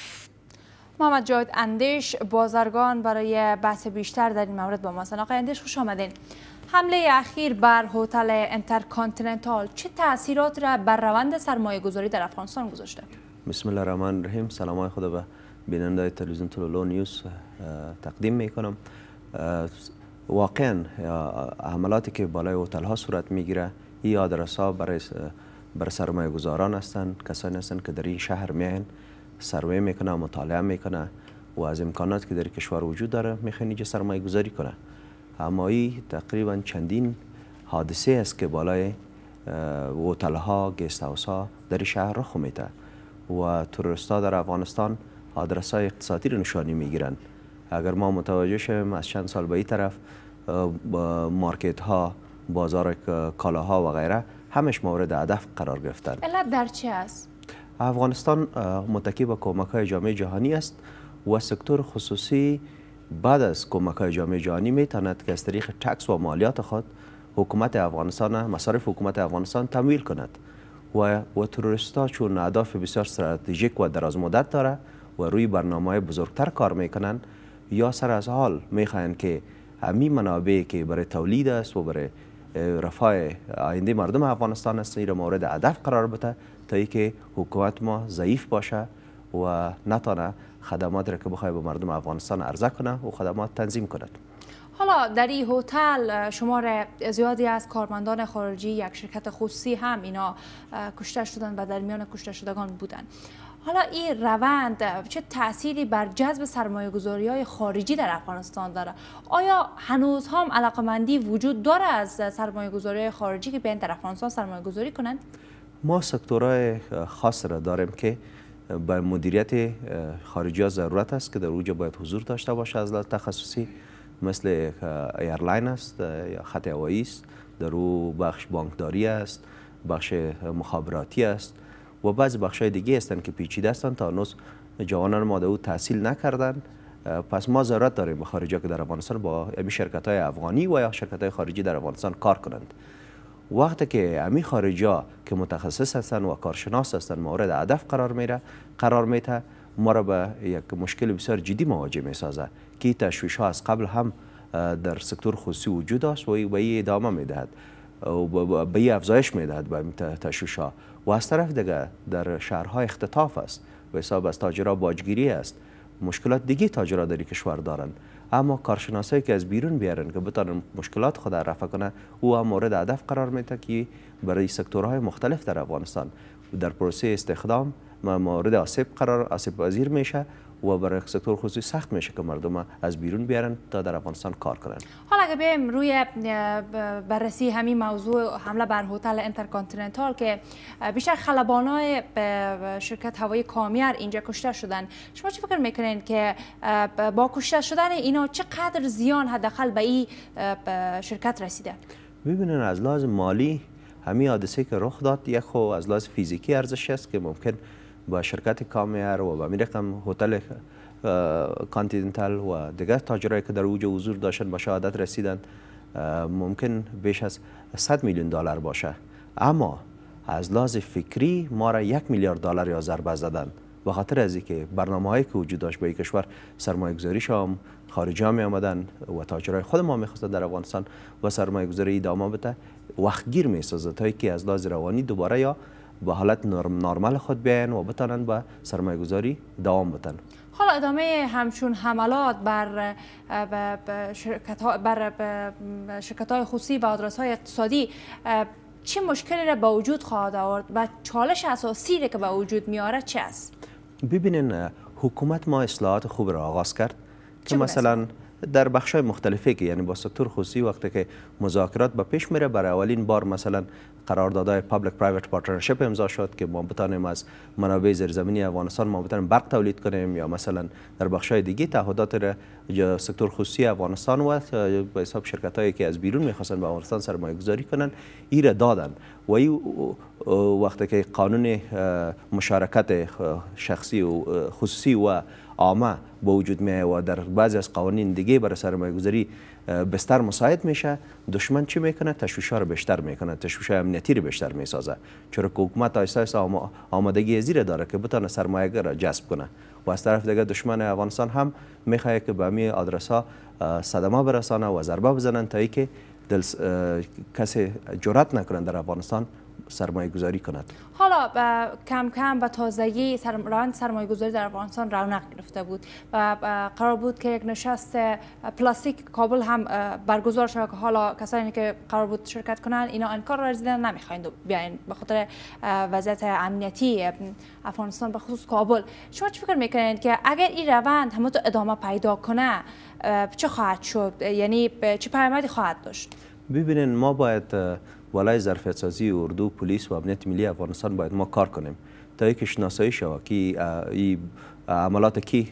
محمد جاوید اندیش، بازرگان، برای بحث بیشتر در این مورد با ما هستند. آقای اندیش خوش آمدین. حمله اخیر بر هتل انترکانتیننتال چه تاثیرات را بر روند سرمایه گذاری در افغانستان گذاشته؟ بسم الله الرحمن الرحیم. سلام خدا به بیننده تلویزیون طلولو نیوز تقدیم میکنم. واقعا حملاتی که بالای هتل ها صورت میگیره، این آدرس ها برای سرمایه گذاران هستند، کسانی هستند که در این شهر میاین سروی میکنه، مطالعه میکنه و از امکاناتی که در کشور وجود داره میخواد اینجا سرمایه گذاری کنه. اما این تقریبا چندین حادثه است که بالای هتل ها، گست هاوس ها در شهر رخ میده و توریست ها در افغانستان آدرس های اقتصادی رو نشانی میگیرن. اگر ما متوجه شویم از چند سال به این طرف مارکت ها، بازار کالاها و غیره همش مورد هدف قرار گرفتن. علت در چه است؟ افغانستان متکی به کمک های جامعه جهانی است و سکتور خصوصی بعد از کمک های جامعه جهانی میتواند که از طریق تکس و مالیات خود حکومت افغانستان، مصارف حکومت افغانستان تمویل کند و توریست ها چون اهداف بسیار استراتژیک و دراز مدت داره و روی برنامه‌های بزرگتر کار میکنن یا سر از حال میخواهند که همین منابعی که برای تولید است و برای رفاه آینده مردم افغانستان است این مورد هدف قرار بده تا اینکه حکومت ما ضعیف باشه و نتونه خدمات را که بخواد به مردم افغانستان عرضه کنه و خدمات تنظیم کند. حالا در این هتل شمار زیادی از کارمندان خارجی، یک شرکت خصوصی هم اینا کشته شدن و در میان کشته شدگان بودن. حالا این روند چه تأثیری بر جذب سرمایه‌گذاری‌های خارجی در افغانستان داره؟ آیا هنوز هم علاقمندی وجود داره از سرمایه‌گذاری‌های خارجی که بیان در افغانستان سرمایه‌گذاری کنند؟ ما سکتورهای خاص را داریم که به مدیریت خارجی ها ضرورت است که در اوجا باید حضور داشته باشه از لحاظ تخصصی، مثل ایرلاین است یا خط هوایی است، در او بخش بانکداری است، بخش مخابراتی است و بعضی بخش‌های دیگه هستند که پیچیده هستند تا هنوز جوانان ما در او تحصیل نکردند. پس ما ضرورت داریم به خارجی که در افغانستان با شرکت‌های افغانی و یا شرکت‌های خارجی در افغانستان کار کنند. وقتی که امی خارجا که متخصص هستند و کارشناس هستند مورد هدف قرار میده، ما را به یک مشکل بسیار جدی مواجه میسازه که تشویش ها از قبل هم در سکتور خصوصی وجود است و این ادامه میدهد و به این افزایش میدهد به تشویش ها و از طرف دیگه در شهرها اختطاف است و حساب از تاجرها باجگیری است. مشکلات دیگه تاجرها در کشور دارند، اما کارشناسایی که از بیرون بیارن که بتونن مشکلات خود رفع کنه او هم مورد هدف قرار میده که برای سکتورهای مختلف در افغانستان در پروسه استخدام مورد آسیب پذیر میشه و برای سکتور خصوصی سخت میشه که مردم از بیرون بیارن تا در افغانستان کار کنن. حالا اگه بریم روی بررسی همین موضوع حمله بر هتل انترکانتیننتال که بیشتر خلبانای شرکت هوایی کامیر اینجا کشته شدن، شما چی فکر میکنین که با کشته شدن اینا چقدر زیان حداقل به این شرکت رسیده؟ ببینین از لحاظ مالی همین حادثه که رخ داد یک خو از لحاظ فیزیکی ارزش است که ممکن با شرکت کامیر و با رقم هتل کانتیننتال و دیگر تاجرایی که در اوج حضور داشتن به شهادت رسیدن ممکن بیش از 100 میلیون دلار باشه، اما از لحاظ فکری ما را 1 میلیارد دلار یا ضربه زدن به خاطر از اینکه برنامه‌هایی که وجود داشت به کشور سرمایه‌گذاری شام خارجی ها می آمدن و تاجرای خود ما می‌خواستن در افغانستان و سرمایه‌گذاری ادامه بده، وقتگیر می‌سازه تا اینکه از لحاظ روانی دوباره یا به حالت نرمال خود بیاین و بتانن با سرمایه‌گذاری دوام بدن. حالا ادامه همچون حملات بر شرکت‌های خصوصی و آدرس‌های اقتصادی چه مشکلی را به وجود خواهد آورد و چالش اساسی را که به وجود میاره چه است؟ ببینین حکومت ما اصلاحات خوب را آغاز کرد که مثلا در بخش‌های مختلفی که یعنی با سکتور خصوصی وقتی که مذاکرات به پیش میره، برای اولین بار مثلا قراردادهای پابلیک پرایوت پارتنرشیپ امضا شد که ما بتانیم از منابع زیرزمینی افغانستان ما بتانیم برق تولید کنیم، یا مثلا در بخش‌های دیگه تعهدات را سکتور خصوصی افغانستان و به حساب شرکت‌هایی که از بیرون می‌خواستن به افغانستان سرمایه‌گذاری کنن ایره دادن. و این وقتی که قانون مشارکت شخصی و خصوصی و عامه با وجود میاد و در بعضی از قوانین دیگه برای سرمایه‌گذاری بستر مساعد میشه، دشمن چی میکنه؟ تشویش‌ها رو بیشتر میکنه، تشویش امنیتی رو بیشتر میسازه، چرا که حکومت آیسته آیسته آمادگی زیر داره که بتونه سرمایه‌گر را جذب کنه و از طرف دیگه دشمن افغانستان هم میخواد که به همین آدرس‌ها صدمه برسانه و ضربه بزنن تا اینکه کسی جرأت نکنه در افغانستان سرمایه گذاری کند. حالا کم کم به تازگی روند سرمایه گذاری در افغانستان رونق گرفته بود و قرار بود که یک نشست پلاستیک کابل هم برگزار شود که حالا کسانی که قرار بود شرکت کنند اینا انکار ورزیدن، نمیخواین بیاین به خاطر وضعیت امنیتی افغانستان به خصوص کابل. شما چی فکر میکنید که اگر این روند همونطور ادامه پیدا کنه چه خواهد شد؟ یعنی چه پیامدی خواهد داشت؟ ببینین ما باید والای ظرفیت سازی اردو، پلیس و امنیت ملی افغانستان باید ما کار کنیم تا اینکه شناسایی شود که این عملات کی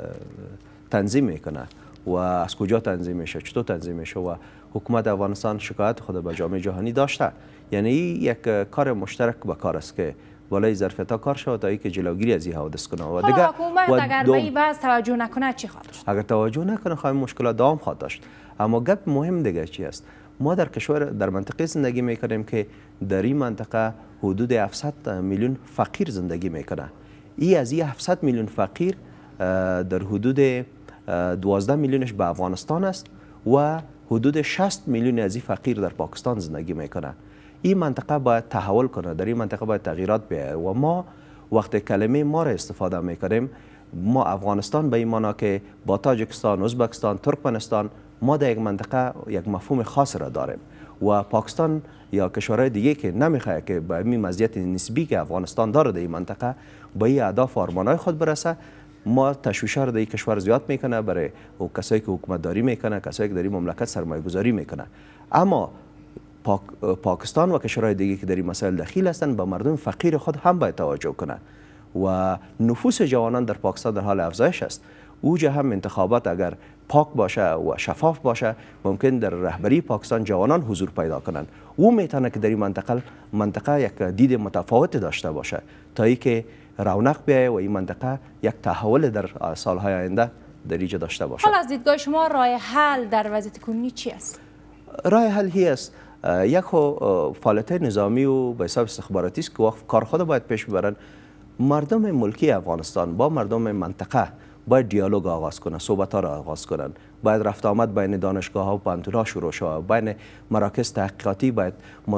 تنظیم میکنه و از کجا تنظیم میشه، چطور تنظیم میشه و حکومت افغانستان شکایت خود به جامعه جهانی داشته. یعنی یک کار مشترک به کار است که بالای ظرفیت ها کار شود تا اینکه جلوگیری از این حوادث کنه. و دیگه حکومت اگر به این بحث توجه نکنه چی خواهد شد؟ اگر توجه نکنه خواهیم مشکلات دوام خواهد داشت. اما گپ مهم دیگه چی است؟ ما در کشور در منطقه زندگی میکنیم که در این منطقه حدود 700 میلیون فقیر زندگی میکنه. این از این 700 میلیون فقیر در حدود 12 میلیونش به افغانستان است و حدود 60 میلیون از این فقیر در پاکستان زندگی میکنه. این منطقه باید تحول کنه، در این منطقه باید تغییرات بیاید و ما وقتی کلمه ما را استفاده میکنیم، ما افغانستان به این معنا که با تاجیکستان، ازبکستان، ترکمنستان ما در یک منطقه یک مفهوم خاص را داریم و پاکستان یا کشورهای دیگه که نمیخواد که به این مزیت نسبی که افغانستان داره در این منطقه به این اهداف و آرمان‌های خود برسه، ما تشویش‌ها را در این کشور زیاد میکنه برای کسایی که حکومت داری میکنه، کسایی که در این مملکت سرمایه گذاری میکنه. اما پاکستان و کشورهای دیگه که در این مسائل دخیل هستند به مردم فقیر خود هم باید توجه کنه و نفوس جوانان در پاکستان در حال افزایش است. اوجه هم انتخابات اگر پاک باشه و شفاف باشه ممکن در رهبری پاکستان جوانان حضور پیدا کنند. او میتونه که در این منطقه یک دید متفاوت داشته باشه تا اینکه رونق بیاید و این منطقه یک تحول در سالهای آینده در اینجا داشته باشه. حالا از دیدگاه شما راه حل در وضعیت کنونی چی است؟ راه حل هی است یک فعالیت نظامی و به حساب استخباراتی است که کار خود باید پیش ببرن. مردم ملکی افغانستان با مردم منطقه باید دیالوگ آغاز کنن، صحبت ها را آغاز کنن، باید رفت آمد بین دانشگاه ها و پانتون‌ها شروع شود، بین مراکز تحقیقاتی باید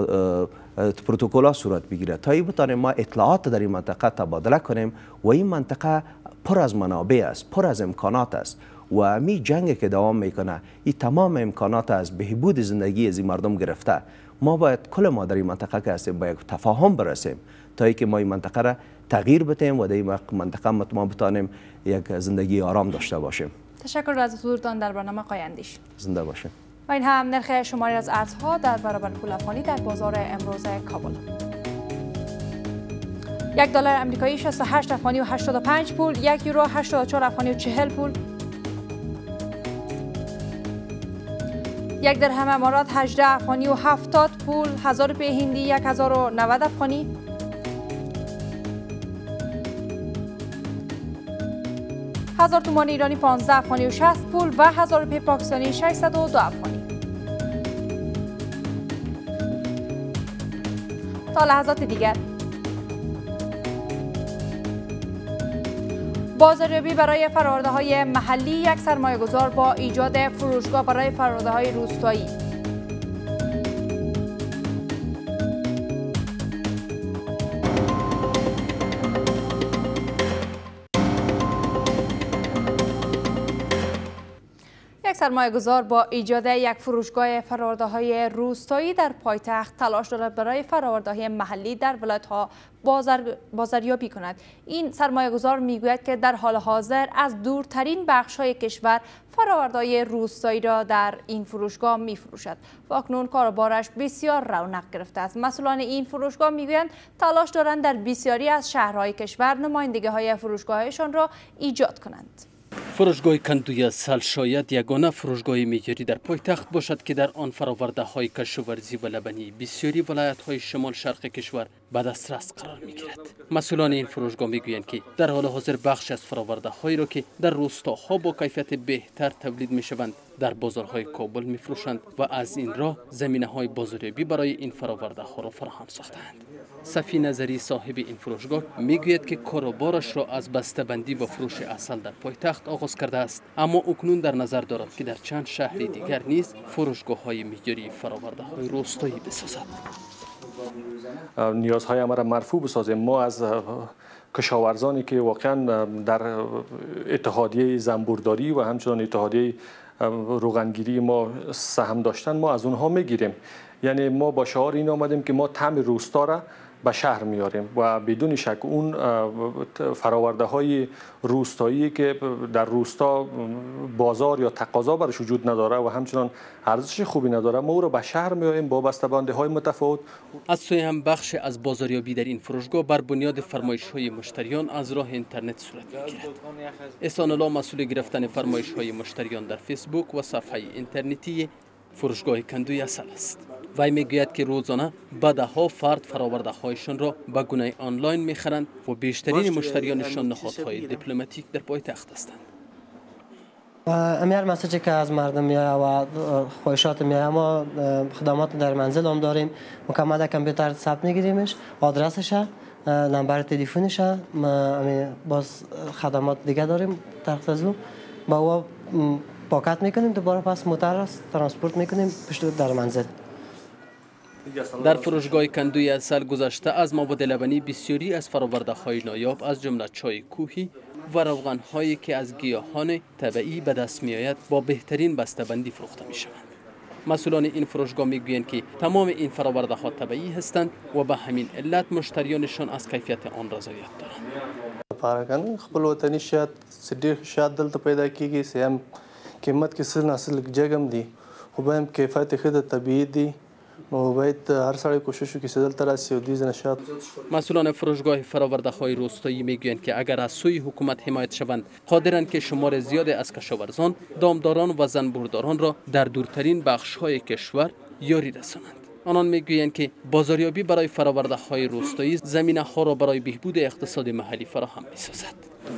پروتکل ها صورت بگیره تا این بتانیم ما اطلاعات در این منطقه تبادله کنیم و این منطقه پر از منابع است، پر از امکانات است و امی جنگ که دوام میکنه این تمام امکانات از بهبود زندگی از این مردم گرفته. ما باید کل ما در این منطقه که هستیم با یک تفاهم برسیم تا اینکه ما این منطقه را تغییر بدیم و در این منطقه ما بتانیم یک زندگی آرام داشته باشیم. تشکر از حضورتان در برنامه قایندیش. زنده باشیم. و این هم نرخ شماری از ارزها در برابر پول افغانی در بازار امروز کابل. $1 آمریکایی 68 افغانی و 85 پول، 1 یورو 84 افغانی و 40 پول، 1 درهم امارات 18 افغانی و 70 پول، 1000 روپیه هندی 1090 افغانی، 1000 تومان ایرانی 15 افغانی و 60 پول و 1000 روپیه پاکستانی 602 افغانی. تا لحظات دیگر بازاریابی برای فرآورده‌های محلی یک سرمایه‌گذار با ایجاد فروشگاه برای فرآورده‌های روستایی. یک سرمایه گذار با ایجاد یک فروشگاه فرآورده‌های روستایی در پایتخت تلاش دارد برای فرآورده‌های محلی در ولایت‌ها بازاریابی کند. این سرمایه گذار میگوید که در حال حاضر از دورترین بخش‌های کشور فرآورده‌های روستایی را در این فروشگاه می‌فروشد و اکنون کاروبارش بسیار رونق گرفته است. مسئولان این فروشگاه میگویند تلاش دارند در بسیاری از شهرهای کشور نمایندگی‌های فروشگاهشان را ایجاد کنند. فروشگاه کندوی اصل شاید یگانه فروشگاه معیاری در پایتخت باشد که در آن فرآورده های کشاورزی و لبنی بسیاری ولایت های شمال شرق کشور به دسترس قرار می گیرد. مسئولان این فروشگاه می گویند که در حال حاضر بخش از فرآورده هایی را که در روستاها با کیفیت بهتر تولید می شوند در بازارهای کابل می فروشند و از این راه زمینه های بازاریابی برای این فرآورده ها را فراهم ساختند. صفی نظری صاحب این فروشگاه میگوید که کاروبارش را از بسته‌بندی و فروش عسل در پایتخت آغاز کرده است، اما اکنون در نظر دارد که در چند شهر دیگر نیز فروشگاه‌های معیاری فرآورده‌های روستایی بسازد. نیازهای ما را مرفوع بسازیم. ما از کشاورزانی که واقعا در اتحادیه زنبورداری و همچنان اتحادیه روغنگیری ما سهم داشتن، ما از اونها میگیریم. یعنی ما با شعار این آمدیم که ما طعم روستا را به شهر میاریم و بدون شک اون فراورده های روستایی که در روستا بازار یا تقاضا برش وجود نداره و همچنان ارزش خوبی نداره، ما او را به شهر میاریم با بسته‌بندی های متفاوت. از سوی هم بخش از بازاریابی در این فروشگاه بر بنیاد فرمایش های مشتریان از راه اینترنت صورت میگیرد. احسان الله مسئول گرفتن فرمایش های مشتریان در فیسبوک و صفحه اینترنتی فروشگاه کندوی اصل است. وی میگوید که روزانه بدها فرد فرآورده هایشان را به گونه آنلاین میخرند و بیشترین مشتریانشان نهادهای دیپلماتیک در پایتخت هستند. امیر مسیجی که از مردم میاد و خواهشات میاد، ما خدمات در منزل هم داریم. مکمل کامپیوتر ثبت میگیریمش، آدرسش، نمبر تلفنش، باز خدمات دیگه داریم تحت از با او پاکت میکنیم، دوباره پس موتر ترانسپورت میکنیم پشت در منزل. در فروشگاه کندوی اصل گذشته از مواد لبنی بسیاری از فرآورده های نایاب از جمله چای کوهی و روغن هایی که از گیاهان طبیعی به دست می آید با بهترین بسته‌بندی فروخته می شوند. مسئولان این فروشگاه می گویند که تمام این فرآورده ها طبیعی هستند و به همین علت مشتریانشان از کیفیت آن رضایت دارند. پارکان خپل وطني شات ډېر شات دلته پیدا کیږي، سیم قیمت کې څه نسل جګم دي خو به هم کیفیت ښه د طبیعي دي. باید هر سړی کوشش وکړي چې دلته راسي او دې نشات. مسئولان فروشگاه فرآورده های روستایی میگویند که اگر از سوی حکومت حمایت شوند قادرند که شمار زیادی از کشاورزان، دامداران و زنبورداران را در دورترین بخش های کشور یاری رسانند. آنان میگویند که بازاریابی برای فرآورده های روستایی زمینه ها را برای بهبود اقتصاد محلی فراهم می‌سازد.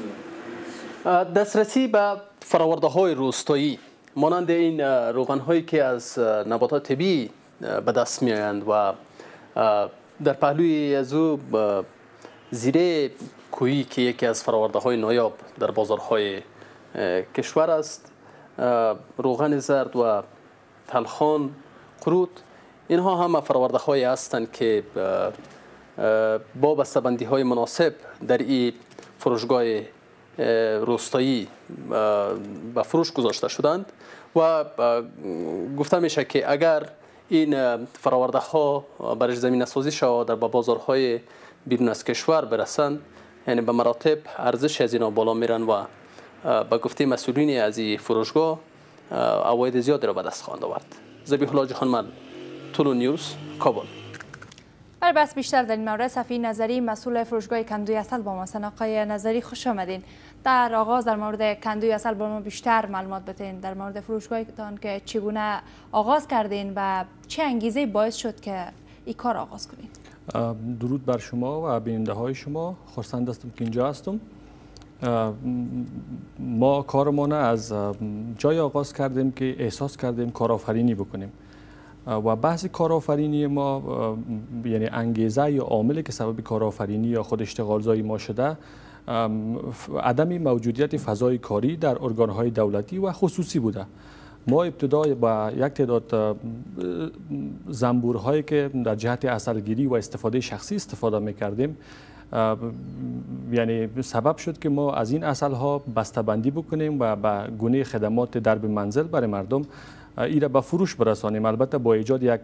دسترسی به فرآورده های روستایی مانند این روغن هایی که از نباتات طبیعی به دست می آیند و در پهلوی از او زیره کویی که یکی از فرآورده های نایاب در بازارهای کشور است، روغن زرد و تلخان، قروت، اینها هم فرآورده های هستند که با بسته‌بندی های مناسب در این فروشگاه روستایی به فروش گذاشته شدند و گفته میشه که اگر این فرآورده ها برای زمینه سازی شود در بازارهای بیرون از کشور برسند، یعنی به مراتب ارزش از اینا بالا میرن و به گفته مسئولین از این فروشگاه عواید زیادی را به دست خواهند آورد. ذبیح الله جهانمند، طلوع نیوز، کابل. برای بحث بیشتر در این مورد صفی نظری مسئول فروشگاه کندوی اصل با ما هستند. آقای نظری خوش آمدین. در آغاز در مورد کندوی اصل با ما بیشتر معلومات بدین در مورد فروشگاهتان که چگونه آغاز کردین و چه انگیزه باعث شد که این کار آغاز کنین. درود بر شما و بیننده های شما. خرسند هستم که اینجا هستم. ما کارمان از جای آغاز کردیم که احساس کردیم کارآفرینی بکنیم و بحث کارآفرینی ما یعنی انگیزه یا عاملی که سبب کارآفرینی یا خود اشتغالزایی ما شده عدم موجودیت فضای کاری در ارگانهای دولتی و خصوصی بوده. ما ابتدا با یک تعداد زنبورهایی که در جهت عسلگیری و استفاده شخصی استفاده میکردیم یعنی سبب شد که ما از این عسل ها بسته‌بندی بکنیم و به گونه خدمات درب منزل برای مردم ایره به فروش برسانیم. البته با ایجاد یک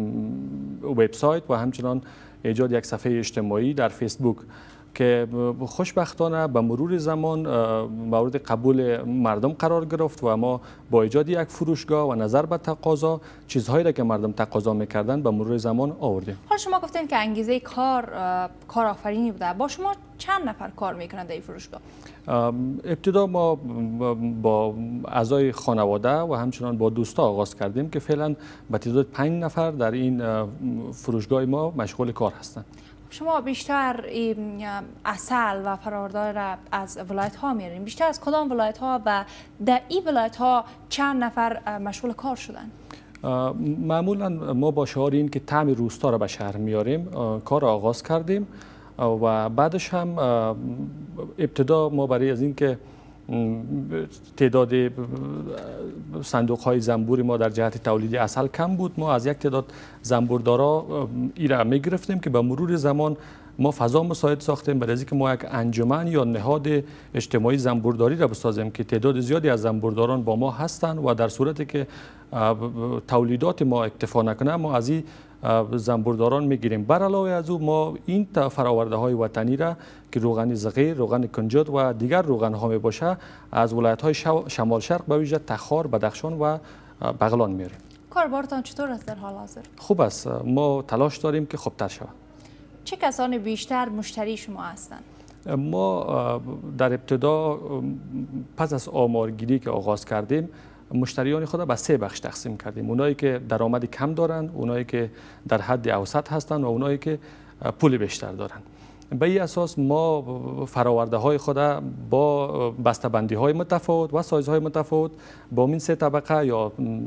وبسایت و همچنان ایجاد یک صفحه اجتماعی در فیسبوک که خوشبختانه به مرور زمان مورد قبول مردم قرار گرفت و ما با ایجاد یک فروشگاه و نظر به تقاضا چیزهایی را که مردم تقاضا میکردن به مرور زمان آوردیم. حالا شما گفتین که انگیزه کارآفرینی بوده. با شما چند نفر کار میکنند در این فروشگاه؟ ابتدا ما با اعضای خانواده و همچنان با دوستا آغاز کردیم که فعلا به تعداد 5 نفر در این فروشگاه ما مشغول کار هستند. شما بیشتر عسل و فراوردار را از ولایت ها میارین. بیشتر از کدام ولایت ها و در این ولایت ها چند نفر مشغول کار شدن؟ معمولا ما با شعار این که طعم روستا را به شهر میاریم کار آغاز کردیم و بعدش هم ابتدا ما برای از این که تعداد صندوق های زنبور ما در جهت تولید عسل کم بود، ما از یک تعداد زنبوردارا ایره می گرفتیم که به مرور زمان ما فضا مساعد ساختیم برای اینکه ما یک انجمن یا نهاد اجتماعی زنبورداری را بسازیم که تعداد زیادی از زنبورداران با ما هستند و در صورتی که تولیدات ما اکتفا نکنه ما از این زنبورداران میگیریم. بر علاوه از او ما این فراورده های وطنی را که روغن زغیر، روغن کنجد و دیگر روغن ها می باشه از ولایت های شمال شرق به ویژه تخار، بدخشان و بغلان میاریم. کاربارتان چطور است در حال حاضر؟ خوب است. ما تلاش داریم که خوبتر شود. چه کسانی بیشتر مشتری شما هستند؟ ما در ابتدا پس از آمارگیری که آغاز کردیم مشتریان خود به 3 بخش تقسیم کردیم. اونایی که درآمد کم دارند، اونایی که در حد اوسط هستند و اونایی که پول بیشتر دارند. به این اساس ما فراورده های خود با بسته‌بندی های متفاوت و سایزهای متفاوت با این 3 طبقه یا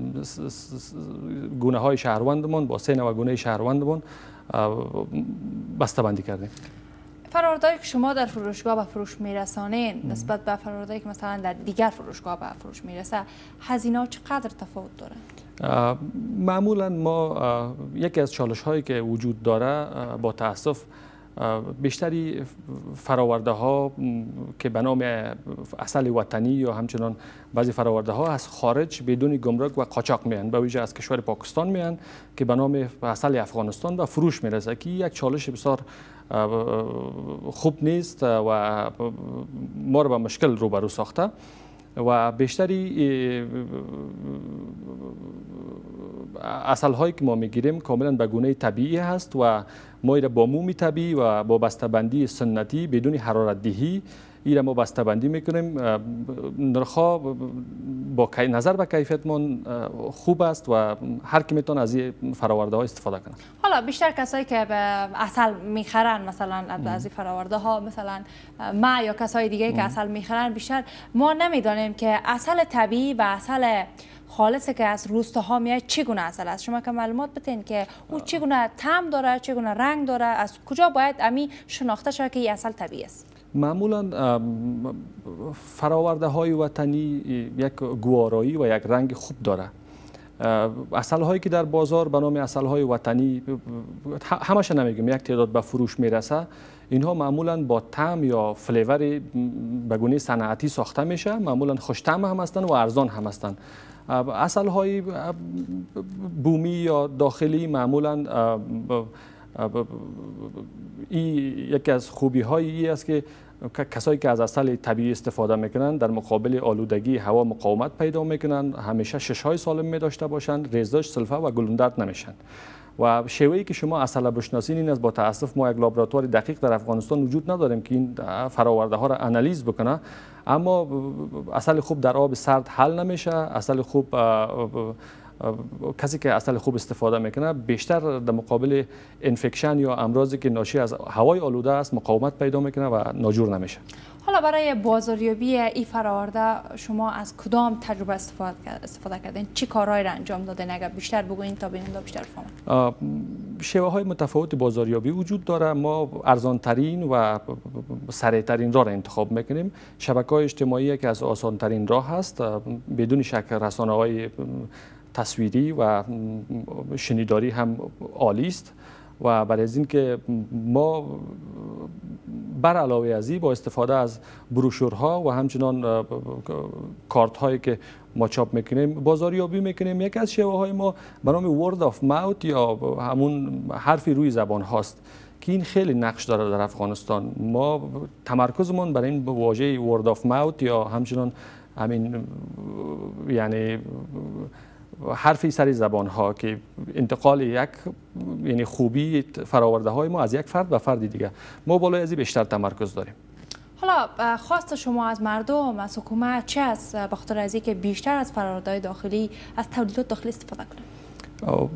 گونه های شهروندمان با 3 نوع گونه شهروندمان بسته‌بندی کردیم. فراوردهایی که شما در فروشگاه به فروش میرسانین نسبت به فراوردهایی که مثلا در دیگر فروشگاه به فروش میرسه هزینه چقدر تفاوت داره؟ معمولا ما یکی از چالش هایی که وجود داره با تاسف بیشتری فراورده ها که به نام عسل وطنی یا همچنان بعضی فراورده ها از خارج بدون گمرک و قاچاق میان به ویژه از کشور پاکستان میان که به نام عسل افغانستان به فروش میرسه که یک چالش بسیار خوب نیست و ما رو به مشکل روبرو ساخته و بیشتری عسل هایی که ما میگیریم کاملا به گونه طبیعی هست و ما ایره با موم طبیعی و با بسته‌بندی سنتی بدون حرارت دهی ایره ما بسته‌بندی میکنیم. نرخ‌ها با نظر به کیفیتمان خوب است و هر کی میتونه از این فراورده ها استفاده کنه. حالا بیشتر کسایی که به عسل میخرن مثلا از این فراورده ها مثلا ما یا کسای دیگه که عسل میخرن بیشتر ما نمیدانیم که عسل طبیعی و عسل خالصی که از روستاها میاد چگونه عسل است. شما که معلومات بدین که اون چگونه طعم داره، چگونه رنگ داره، از کجا باید امی شناخته شود که این عسل طبیعی است؟ معمولا فراورده های وطنی یک گوارایی و یک رنگ خوب داره. عسل هایی که در بازار به نام عسل های وطنی همش نمیگم یک تعداد به فروش میرسه، اینها معمولا با طعم یا فلیور به گونه صنعتی ساخته میشه، معمولا خوش طعم هم هستند و ارزان هم هستند. عسل های بومی یا داخلی معمولا یکی از خوبی های است که کسایی که از عسل طبیعی استفاده میکنن در مقابل آلودگی هوا مقاومت پیدا میکنن، همیشه ششهای سالم می داشته باشند، ریزداشت، سلفه و گلوندرد نمیشن. و شیوهی که شما عسل بشناسین این است. با تاسف ما یک لابراتوار دقیق در افغانستان وجود نداریم که این فراورده ها را انالیز بکنه، اما عسل خوب در آب سرد حل نمیشه. عسل خوب کسی که عسل خوب استفاده میکنه بیشتر در مقابل انفکشن یا امراضی که ناشی از هوای آلوده است مقاومت پیدا میکنه و ناجور نمیشه. حالا برای بازاریابی این فراورده شما از کدام تجربه استفاده کردین؟ چی کارهایی را انجام دادین؟ اگر بیشتر بگوین تا بیننده بیشتر فهمن. شیوه های متفاوت بازاریابی وجود داره. ما ارزان ترین و سریع ترین راه را انتخاب میکنیم. شبکه‌های اجتماعی که از آسان ترین راه هست، بدون شک رسانه‌های تصویری و شنیداری هم عالی است و برای از اینکه ما بر علاوه از این با استفاده از بروشورها و همچنان کارت هایی که ما چاپ میکنیم بازاریابی میکنیم. یکی از شیوه های ما به نام word of mouth یا همون حرفی روی زبان هاست که این خیلی نقش داره در افغانستان. ما تمرکزمون بر این واژه word of mouth یا همچنان همین یعنی حرفی سری زبان ها که انتقال یک یعنی خوبی فراورده های ما از یک فرد به فرد دیگه، ما بالای از این بیشتر تمرکز داریم. حالا خواست شما از مردم، از حکومت چه است به خاطر از اینکه بیشتر از فرآوردهای داخلی، از تولیدات داخلی استفاده کنند؟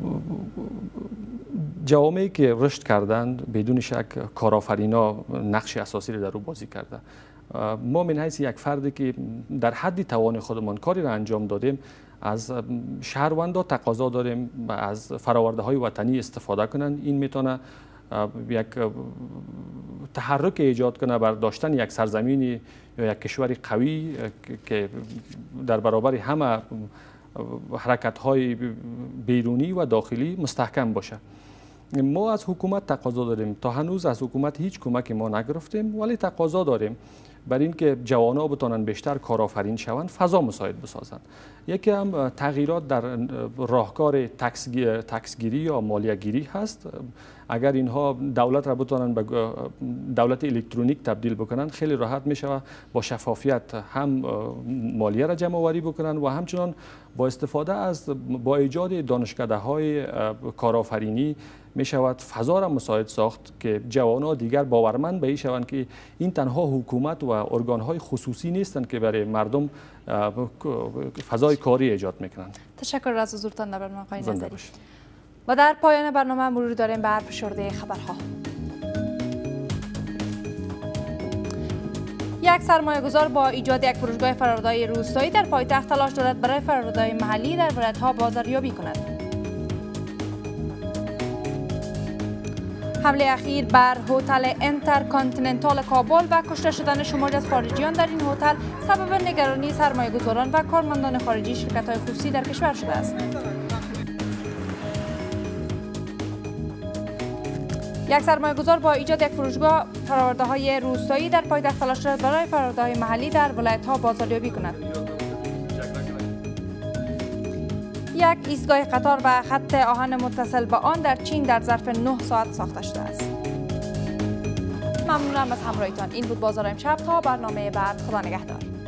جوامعی که رشد کردند بدون شک کارآفرینا نقش اساسی را در او بازی کرده. ما من حیث یک فردی که در حد توان خودمان کاری را انجام دادیم، از شهروندان تقاضا داریم از فراورده های وطنی استفاده کنند. این میتونه یک تحرک ایجاد کنه بر داشتن یک سرزمینی یا یک کشوری قوی که در برابر همه حرکت های بیرونی و داخلی مستحکم باشه. ما از حکومت تقاضا داریم، تا هنوز از حکومت هیچ کمکی ما نگرفتیم، ولی تقاضا داریم بر این که جوانان بتونن بیشتر کارآفرین شوند، فضا مساعد بسازند. یکی هم تغییرات در راهکار تکسگیری یا مالیه‌گیری هست. اگر اینها دولت را بتونن به دولت الکترونیک تبدیل بکنن، خیلی راحت میشه با شفافیت هم مالیه را جمع آوری بکنن و همچنان با استفاده از با ایجاد دانشکده‌های کارآفرینی می شود فضا را مساعد ساخت که جوانان دیگر باورمند به این شوند که این تنها حکومت و ارگان‌های خصوصی نیستند که برای مردم فضای کاری ایجاد میکنند. تشکر از حضورتان در برنامه آقای نظری. و در پایان برنامه مرور داریم به فشرده خبرها. یک سرمایه‌گذار با ایجاد یک فروشگاه فرآورده‌های روستایی در پایتخت تلاش دارد برای فرآورده‌های محلی در ولایت‌ها بازاریابی کند. حمله اخیر بر هتل انترکانتیننتال کابل و کشته شدن شماری از خارجیان در این هتل سبب نگرانی سرمایه‌گذاران و کارمندان خارجی شرکت‌های خصوصی در کشور شده است. یک سرمایه‌گذار با ایجاد یک فروشگاه فرآورده‌های روستایی در پایتخت تلاش دارد برای فرآورده‌های محلی در ولایت‌ها بازاریابی کند. یک ایستگاه قطار و خط آهن متصل به آن در چین در ظرف 9 ساعت ساخته شده است. ممنونم از همراهیتان. این بود بازار امشب. تا برنامه بعد، خدا نگهدار.